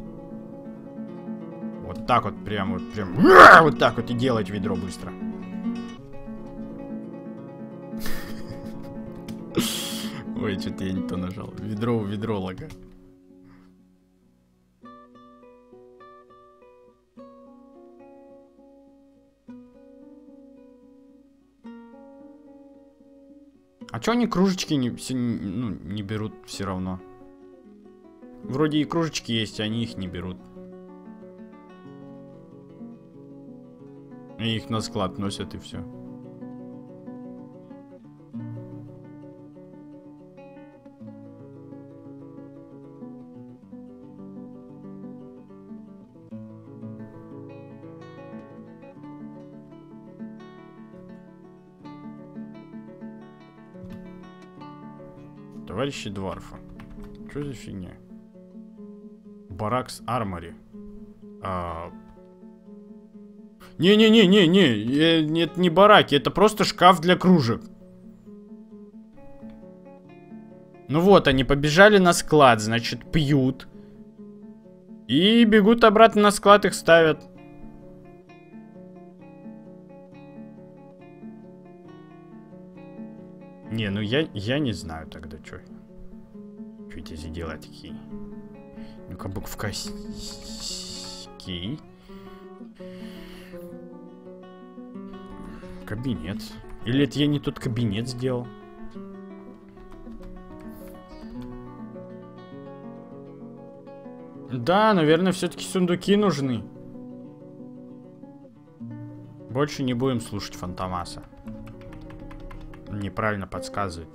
Вот так вот, прям вот, прям. Вот так вот и делать ведро быстро. Ой, что-то я не то нажал. Ведро у ведролога. А чё они кружечки не, все, ну, не берут все равно? Вроде и кружечки есть, а они их не берут. И их на склад носят и все. Товарищи дварфа. Что за фигня? Баракс Армори. А... Не-не-не-не-не. Это не бараки, это просто шкаф для кружек. Ну вот, они побежали на склад, значит, пьют. И бегут обратно на склад, их ставят. Не, ну я, я не знаю тогда, что. Что эти за дела такие? Ну-ка, буковка Ки. Кабинет. Или это я не тот кабинет сделал? Да, наверное, все-таки сундуки нужны. Больше не будем слушать Фантомаса. Неправильно подсказывает.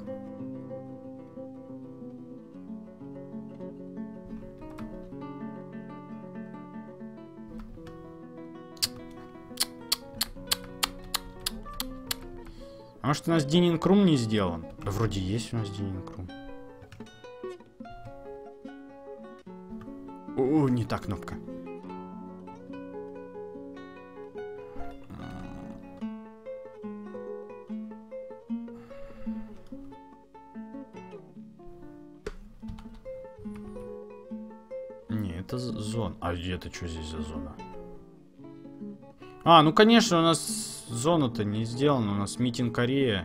А может, у нас Дининг Рум не сделан? Да вроде есть у нас Дининг Рум. О, не та кнопка. Не, это зона. А это что здесь за зона? А, ну конечно, у нас зона-то не сделана. У нас митинг Арея.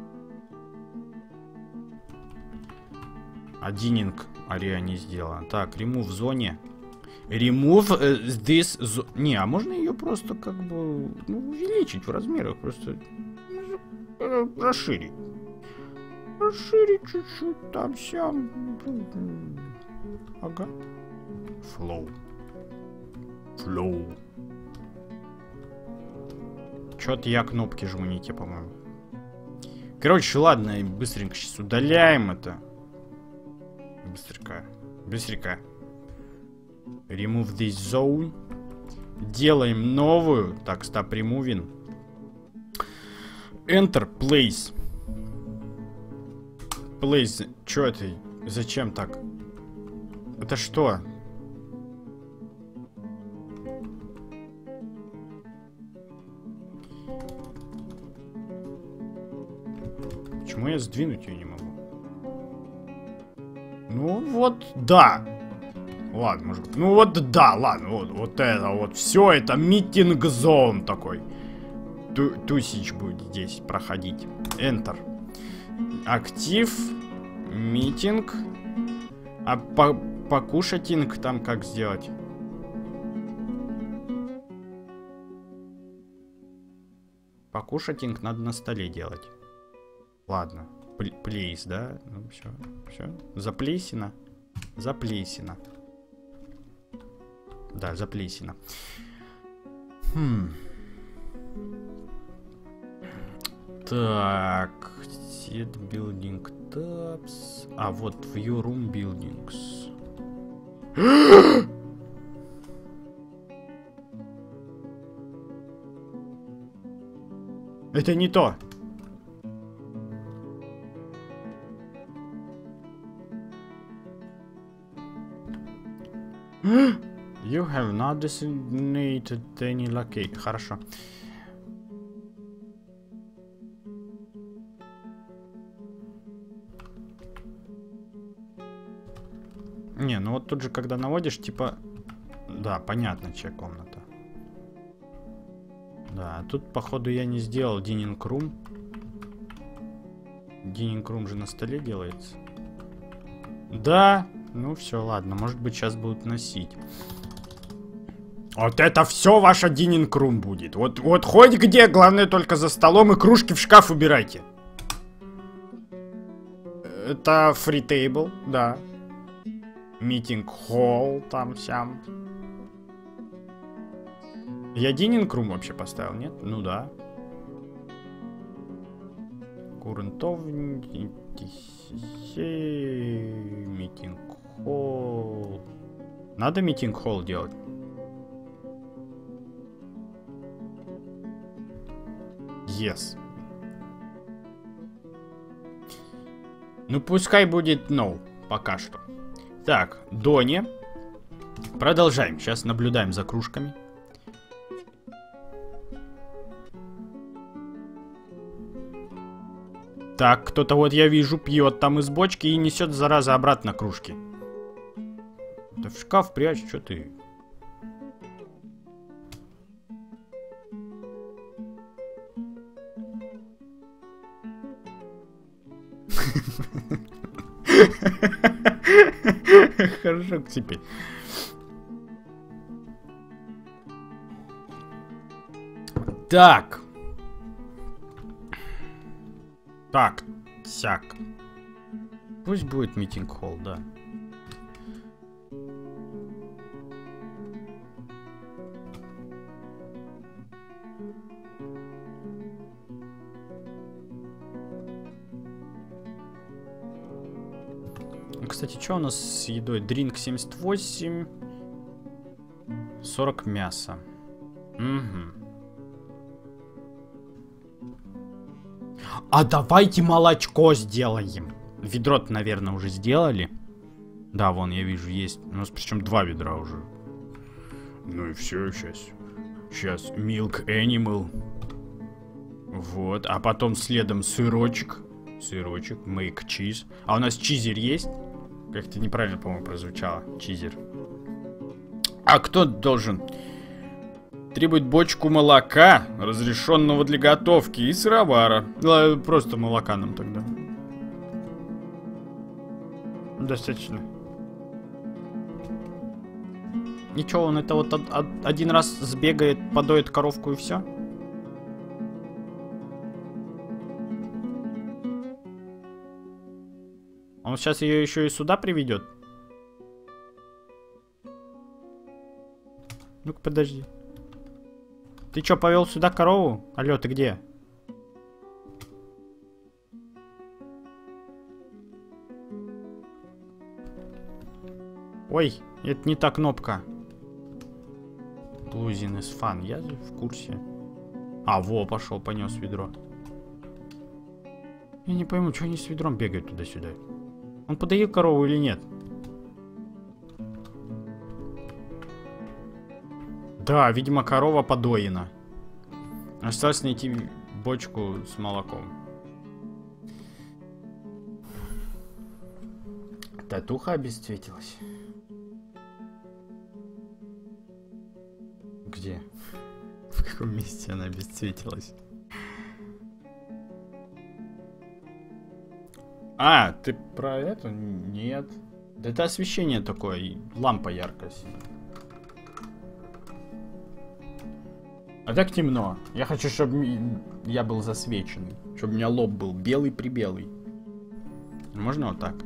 А Дининг Арея не сделана. Так, remove в зоне. Remove uh, this zo- Не, а можно ее просто как бы ну, увеличить в размерах. Просто ну, расширить. Расширить чуть-чуть там сям. Ага. Flow. Flow. Чё-то я кнопки жму не те, по-моему. Короче, ладно, быстренько сейчас удаляем это. Быстренько. Быстренько. Remove this zone. Делаем новую. Так, stop removing. Enter place. Place. Чё это? Зачем так? Это что? Почему я сдвинуть ее не могу? Ну вот, да. Ладно, может быть. Ну вот, да, ладно. Вот, вот это вот. Все это митинг зон такой. Ту тусич будет здесь проходить. Enter. Актив. Митинг. А по покушатинг там как сделать? Покушатинг надо на столе делать. Ладно. Плейс, да? Ну все, все. Заплесено. Заплесено. Да, заплесено. Хм. Так. Set building tabs. А вот view room buildings. Это не то. You have not designated any location. Хорошо. Не, ну вот тут же, когда наводишь, типа... Да, понятно, чья комната. Да, тут, походу, я не сделал Дининг Рум. Дининг Рум же на столе делается. Да... Ну все, ладно, может быть сейчас будут носить. Вот это все ваш Дининг Рум будет. Вот, вот хоть где, главное только за столом и кружки в шкаф убирайте. Это free table, да. Митинг холл, там сям. Я Дининг Рум вообще поставил, нет? Ну да. Курентов... Митинг холл. Надо митинг холл делать. Yes. Ну пускай будет no. Пока что. Так, Доне. Продолжаем. Сейчас наблюдаем за кружками. Так, кто-то вот я вижу пьет там из бочки и несет, зараза, обратно кружки. Да в шкаф прячь, что ты? Хорошо теперь. Так. Так, сяк. Пусть будет митинг-холл, да. Кстати, что у нас с едой? Дринк семьдесят восемь. сорок мяса. Угу. А давайте молочко сделаем. Ведро-то, наверное, уже сделали. Да, вон, я вижу, есть. У нас причем два ведра уже. Ну и все, сейчас. Сейчас Milk Animal. Вот, а потом следом сырочек. Сырочек, make cheese. А у нас чизер есть? Как-то неправильно, по-моему, прозвучало. Чизер. А кто должен? Требует бочку молока, разрешенного для готовки, и сыровара. Просто молока нам тогда. Достаточно. Ничего, он это вот один раз сбегает, подоет коровку и все? Он сейчас ее еще и сюда приведет? Ну-ка, подожди. Ты что, повел сюда корову? Алло, ты где? Ой, это не та кнопка. Losing is fun. Я в курсе. А, во, пошел, понес ведро. Я не пойму, что они с ведром бегают туда-сюда. Он подоил корову или нет? Да, видимо, корова подоена. Осталось найти бочку с молоком. Татуха обесцветилась. Где? В каком месте она обесцветилась? А, ты про это? Нет. Да это освещение такое, лампа яркая. А так темно. Я хочу, чтобы я был засвеченный. Чтобы у меня лоб был белый-прибелый. Можно вот так?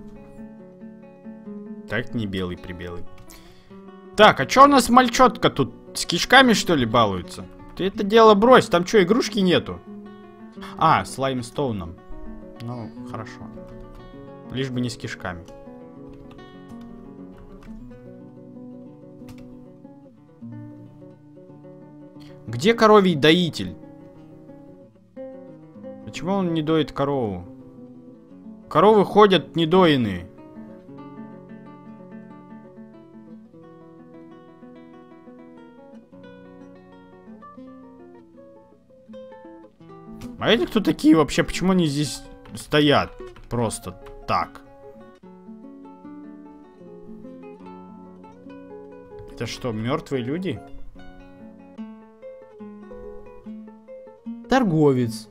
Так не белый-прибелый. Так, а чё у нас мальчотка тут? С кишками, что ли, балуется? Ты это дело брось, там что, игрушки нету? А, с лаймстоуном. Ну, хорошо. Лишь бы не с кишками. Где коровий доитель? Почему он не доит корову? Коровы ходят недоенные. А эти кто такие вообще? Почему они здесь стоят? Просто так. Это что, мертвые люди? Торговец.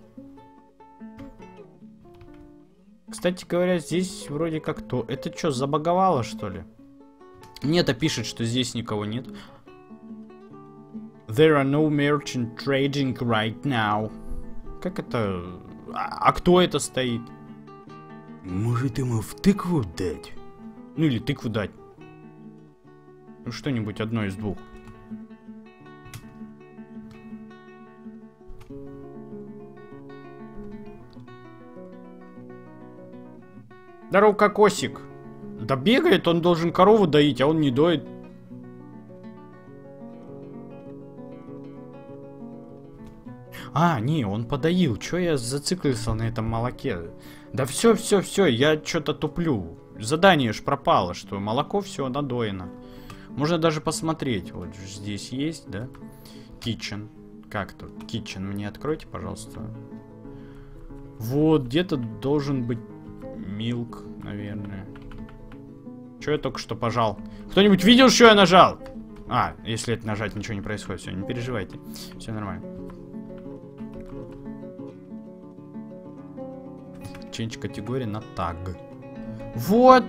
Кстати говоря, здесь вроде как то. Это что, забаговало, что ли? Нет, а пишет, что здесь никого нет. There are no merchant trading right now. Как это? А, а кто это стоит? Может, ему в тыкву дать? Ну или тыкву дать. Ну что-нибудь одно из двух. Здорово, кокосик. Да бегает, он должен корову доить, а он не доит. А, не, он подоил. Чё я зациклился на этом молоке? Да все, все, все, я что-то туплю. Задание ж пропало, что молоко все надоено. Можно даже посмотреть. Вот здесь есть, да? Kitchen. Как тут? Kitchen. Мне откройте, пожалуйста. Вот, где-то должен быть milk, наверное. Что я только что пожал? Кто-нибудь видел, что я нажал? А, если это нажать, ничего не происходит. Все, не переживайте. Все нормально. Change категория на таг. Вот.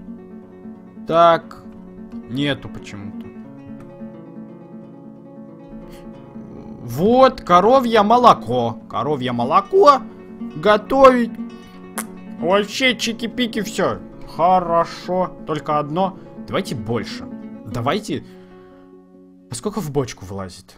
Так. Нету почему-то. Вот, коровье молоко. Коровье молоко готовить. Вообще чики-пики все. Хорошо. Только одно. Давайте больше. Давайте... А сколько в бочку влазит?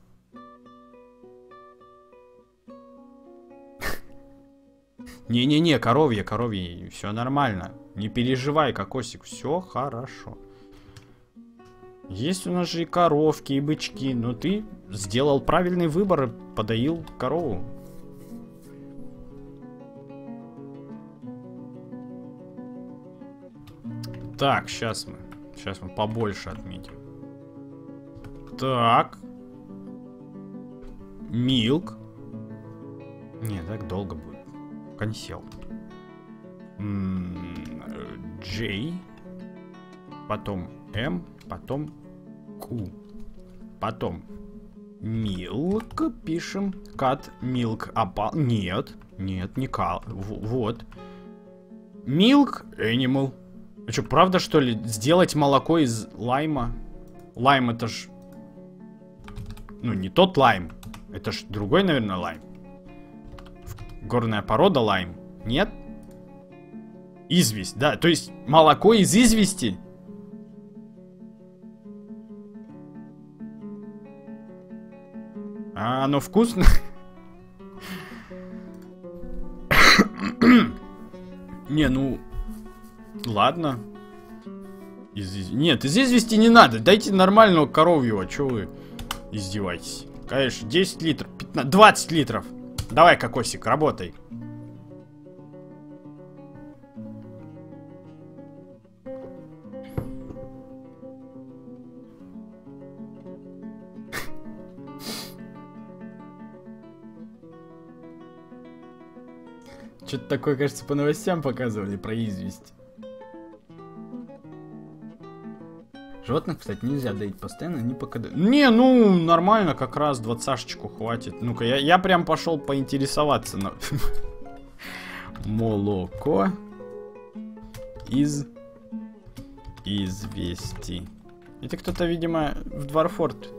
Не-не-не, коровье, коровье. Все нормально. Не переживай, кокосик. Все хорошо. Есть у нас же и коровки, и бычки. Но ты сделал правильный выбор и подоил корову. Так, сейчас мы. Сейчас мы побольше отметим. Так. Милк. Не, так долго будет. Консел. Джей. Потом М. Потом Q. Потом Милк. Пишем. Кат. Милк. Апа. Нет. Нет, не кал. Вот. Милк. Animal. А что, правда, что ли, сделать молоко из лайма? Лайм это ж... Ну, не тот лайм. Это ж другой, наверное, лайм. Горная порода лайм. Нет? Известь, да. То есть молоко из извести? А оно вкусно? Не, ну... Ладно. Из, из... Нет, из извести не надо. Дайте нормального коровьего. Чё вы издеваетесь? Конечно, десять литров, пятнадцать, двадцать литров. Давай, кокосик, работай. Что-то такое, кажется, по новостям показывали про известь. Животных, кстати, нельзя доить постоянно, не пока... Не, ну, нормально, как раз двадцашечку хватит. Ну-ка, я, я прям пошел поинтересоваться. На... Молоко из извести. Это кто-то, видимо, в Дварфорд.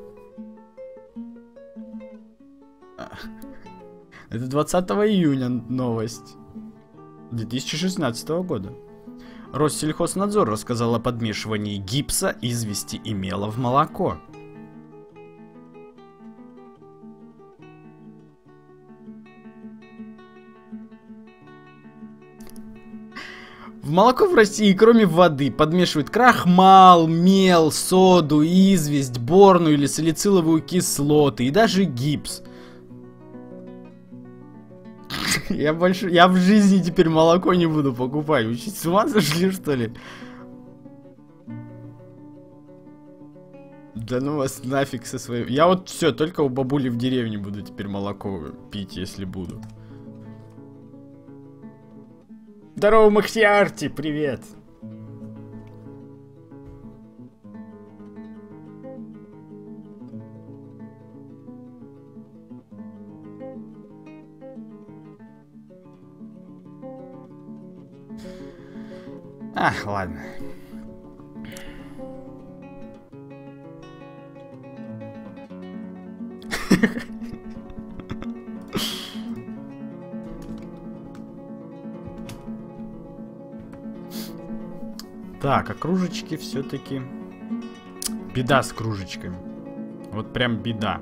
Это двадцатого июня новость. две тысячи шестнадцатого года. Россельхознадзор рассказал о подмешивании гипса, извести и мела в молоко. В молоко в России, кроме воды, подмешивают крахмал, мел, соду, известь, борную или салициловую кислоты и даже гипс. Я больше... Я в жизни теперь молоко не буду покупать. Вы с ума сошли, что ли? Да ну вас нафиг со своим... Я вот все, только у бабули в деревне буду теперь молоко пить, если буду. Здорово, Махтиарти, привет! Ах, ладно. Так, а кружечки все-таки... Беда с кружечками. Вот прям беда.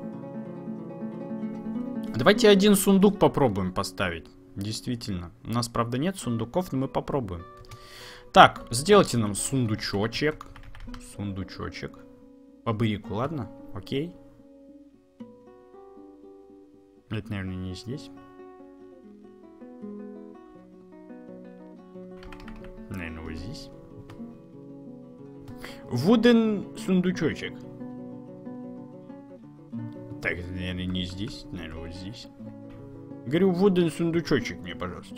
Давайте один сундук попробуем поставить. Действительно. У нас, правда, нет сундуков, но мы попробуем. Так, сделайте нам сундучочек. Сундучочек. По бырику, ладно? Окей. Это, наверное, не здесь. Наверное, вот здесь. Вуден сундучочек. Так, это, наверное, не здесь. Наверное, вот здесь. Говорю, вуден сундучочек мне, пожалуйста.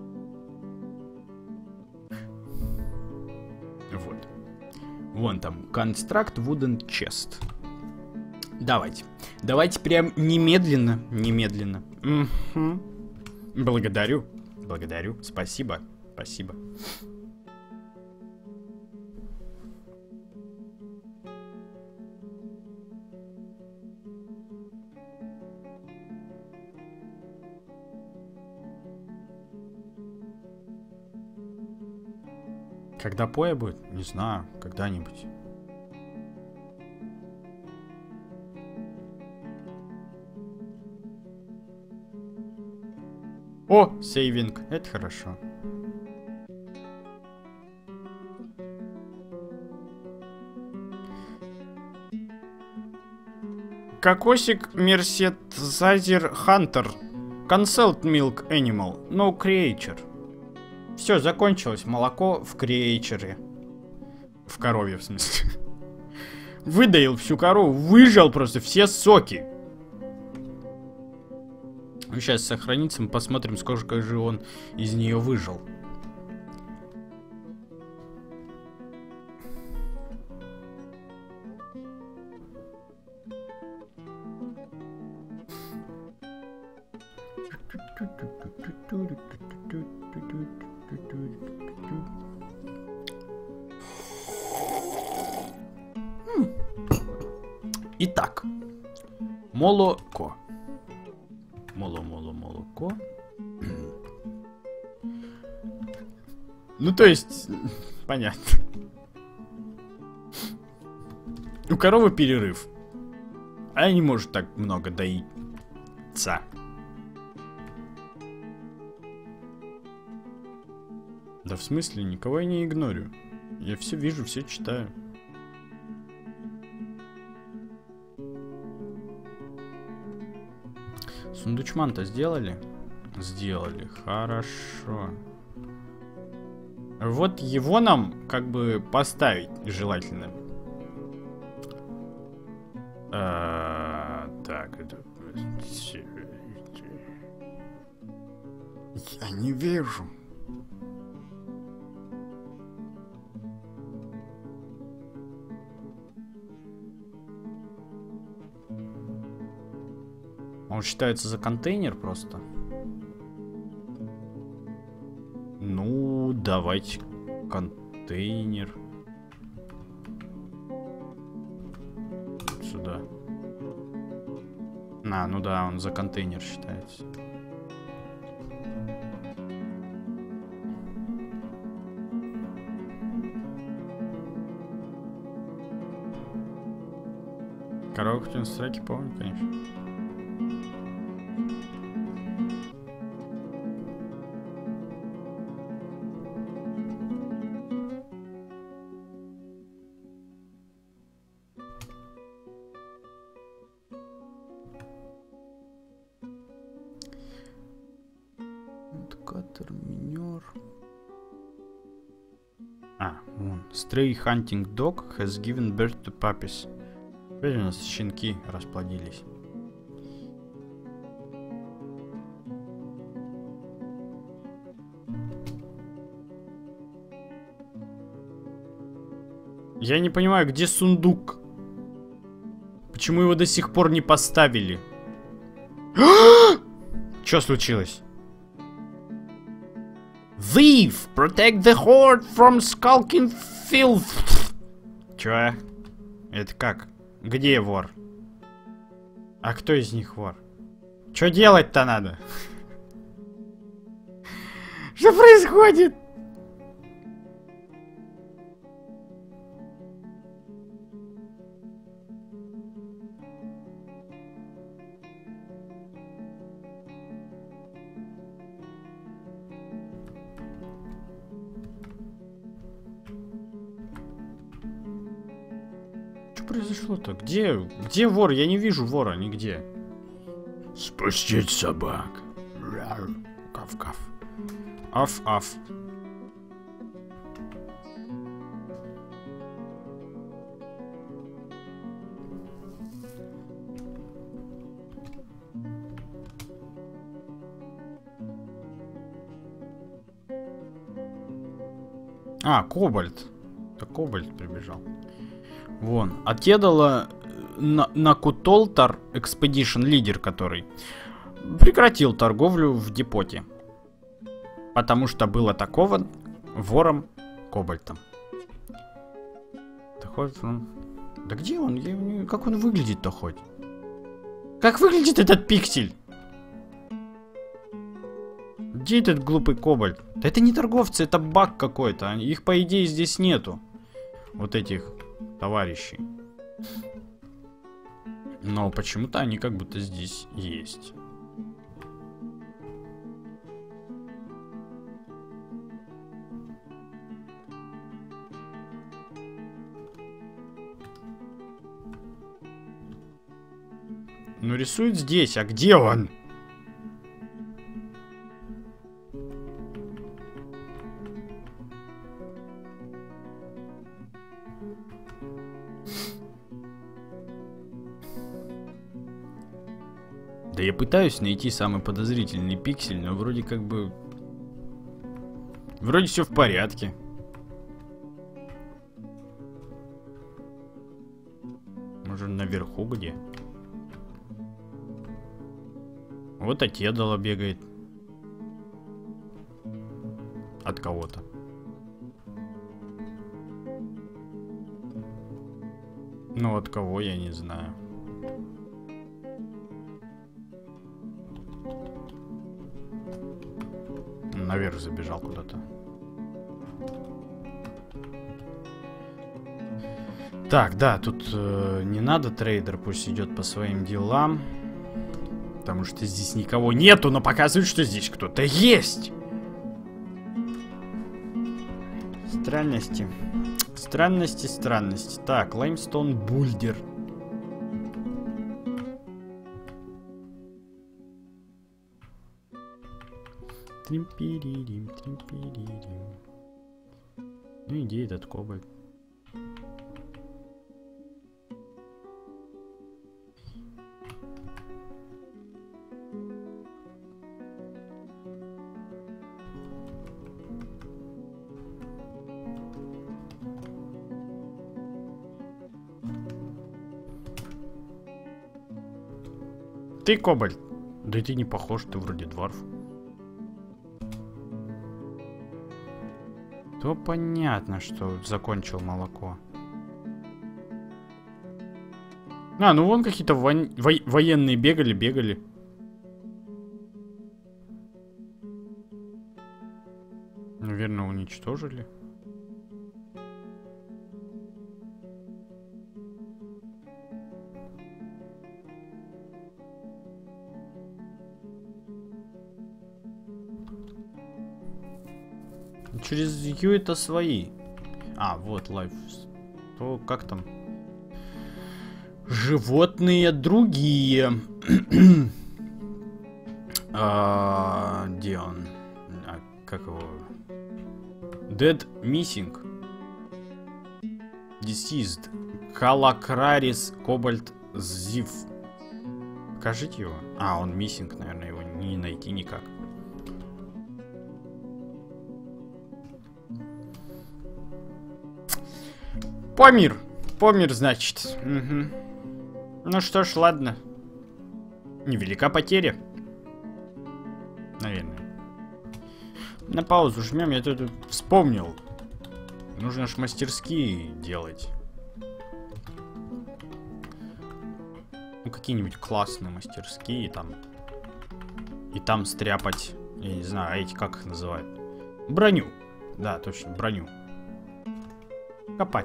Вот. Вон там. Construct wooden chest. Давайте. Давайте прям немедленно. Немедленно. Угу. Благодарю. Благодарю. Спасибо. Спасибо. Когда поя будет? Не знаю, когда-нибудь. О, сейвинг, это хорошо. Кокосик Мерседзайзер Хантер. Cancelled Milk Animal. No Creature. Все, закончилось молоко в креечере. В корове, в смысле. Выдаил всю корову, выжал просто все соки. Сейчас сохранится, мы посмотрим, сколько же он из нее выжал. Итак, молоко. Моло-моло-молоко. Ну, то есть, понятно. У коровы перерыв. Она не может так много доиться. Да в смысле, никого я не игнорю. Я все вижу, все читаю. Сундучман-то сделали? Сделали, хорошо. Вот его нам как бы поставить желательно. А, так, это... Я не вижу. Он считается за контейнер просто. Ну, давайте контейнер. Сюда. А, ну да, он за контейнер считается. Коровка в страйке, помню, конечно. Терминер. А, вон. Stray hunting dog has given birth to puppies. Теперь у нас щенки расплодились. Я не понимаю, где сундук? Почему его до сих пор не поставили? Что случилось? Thief! Protect the horde from skulking filth! Чё? Это как? Где вор? А кто из них вор? Чё делать-то надо? Что происходит? Произошло-то? Где? Где вор? Я не вижу вора нигде. Спустить собак. Кав-кав. Аф-аф. А, кобальт. Это кобальт прибежал. Вон, отъедала на, на Кутолтар Expedition лидер, который прекратил торговлю в депоте. Потому что был атакован вором Кобальтом. Да хоть он... Да где он? Я не... Как он выглядит-то хоть? Как выглядит этот пиксель? Где этот глупый кобальт? Да это не торговцы, это баг какой-то. Их, по идее, здесь нету. Вот этих товарищей. Но почему-то они как будто здесь есть. Ну, рисует здесь, а где он? Да я пытаюсь найти самый подозрительный пиксель, но вроде как бы... Вроде все в порядке. Может, наверху где? Вот отедало бегает. От кого-то. Ну, от кого, я не знаю. Наверх забежал куда-то. Так, да, тут э, не надо, трейдер пусть идет по своим делам. Потому что здесь никого нету, но показывает, что здесь кто-то есть. Странности. Странности, странности. Так, Лаймстоун Бульдер. Тримпиририм, тримпиририм. Ну и где этот кобальт? Ты кобальт? Да ты не похож, ты вроде дварф. То понятно, что закончил молоко. А, ну вон какие-то во... Во... военные бегали, бегали. Наверное, уничтожили. Через Ю это свои. А, вот лайф. То как там? Животные другие. а, где он? А, как его? Dead Missing. Deceased. Калакрарис Кобальт Зив. Покажите его. А, он Missing, наверное, его не найти никак. Помир. Помир, значит. Угу. Ну что ж, ладно. Невелика потеря. Наверное. На паузу жмем. Я тут вспомнил. Нужно ж мастерские делать. Ну, какие-нибудь классные мастерские там. И там стряпать. Я не знаю, а эти как их называют? Броню. Да, точно, броню. Копать.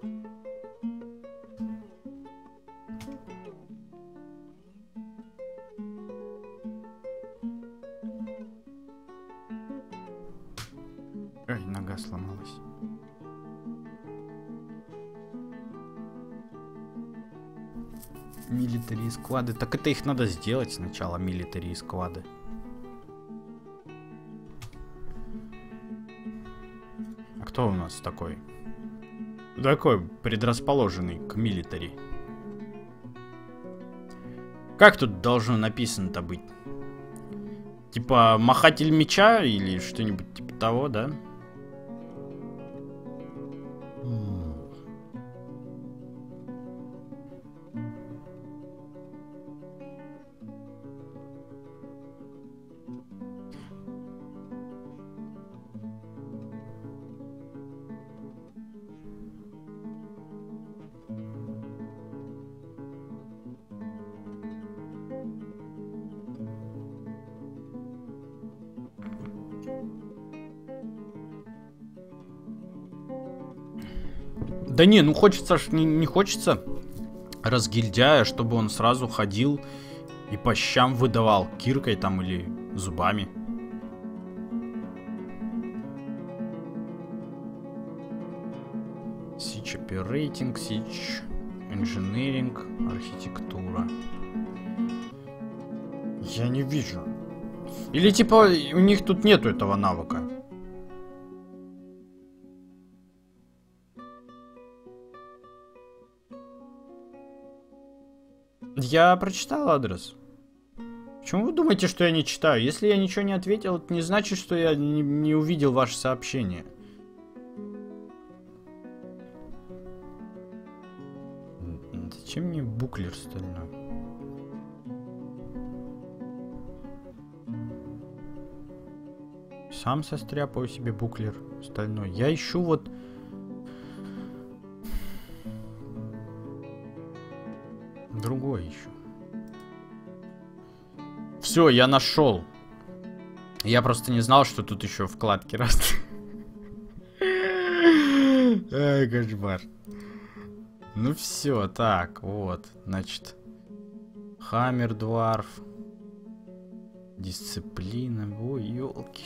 Ой, нога сломалась. Милитари склады. Так это их надо сделать сначала, милитари склады. А кто у нас такой? Такой предрасположенный к милитари. Как тут должно написано-то быть? Типа махатель меча или что-нибудь типа того, да? Да не, ну хочется ж, не, не хочется разгильдяя, чтобы он сразу ходил и по щам выдавал киркой там или зубами. Сич оперейтинг, сич инженеринг, архитектура. Я не вижу. Или типа у них тут нету этого навыка. Я прочитал адрес. Почему вы думаете, что я не читаю? Если я ничего не ответил, это не значит, что я не, не увидел ваше сообщение. Зачем мне буклер стальной? Сам состряпаю себе буклер стальной. Я ищу вот... Другой ищу. Все, я нашел. Я просто не знал, что тут еще вкладки раз. Ай, кошмар. Ну все, так, вот, значит, Хаммер Дварф, дисциплина, ой, елки.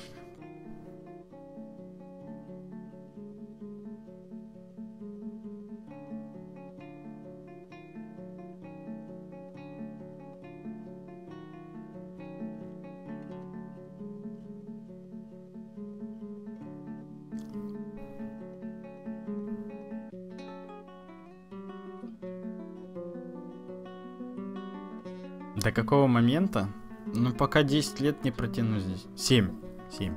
До какого момента? Ну, пока десять лет не протяну здесь. семь. семь.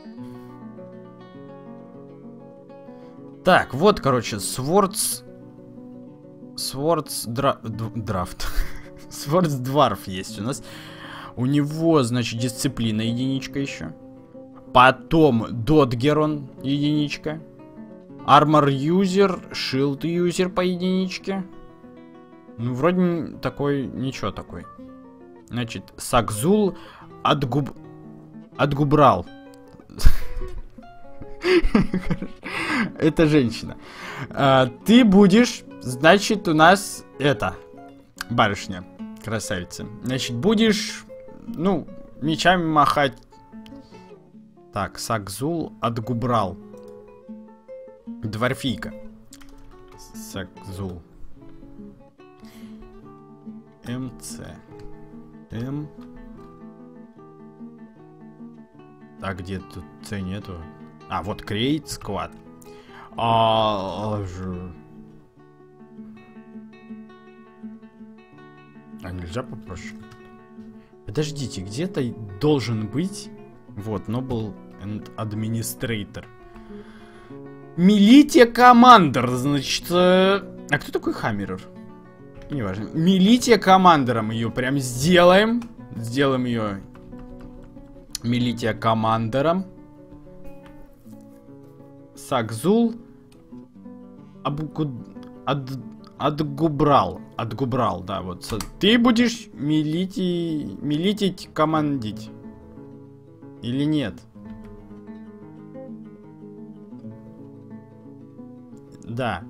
Так, вот, короче, Свордс... Свордс дра... драфт. Свордс Дварф есть у нас. У него, значит, дисциплина единичка еще. Потом Додгерон единичка. Армор юзер, шилд юзер по единичке. Ну, вроде такой, ничего такой. Значит, Сакзул отгуб... отгубрал. Это женщина. А, ты будешь, значит, у нас это, барышня, красавица. Значит, будешь, ну, мечами махать. Так, Сакзул отгубрал. Дворфийка. Сакзул. МЦ. М. А где тут С нету? А, вот Create Squad. А, ж... а нельзя попроще? Подождите, где-то должен быть... Вот, Noble and Administrator. Милития Командер, значит... Э... А кто такой Хаммерер? Неважно. Милития Командером ее прям сделаем. Сделаем ее Милития Командером. Сакзул Абгуд... Ад... Отгубрал. Отгубрал, да, вот. Ты будешь милити... милитить командить. Или нет? Да.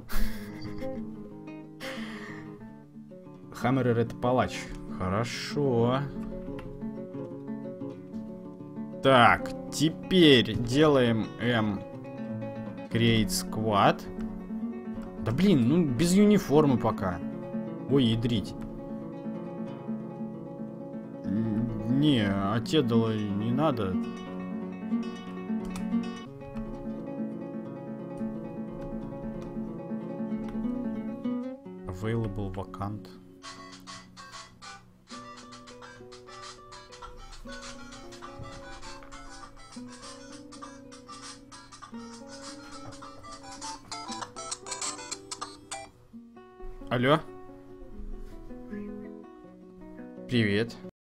Хаммерер это палач. Хорошо. Так, теперь делаем М. Create Squad. Да блин, ну без юниформы пока. Ой, ядрить. Не, отедало не надо. Available vacant. Алло. Привет.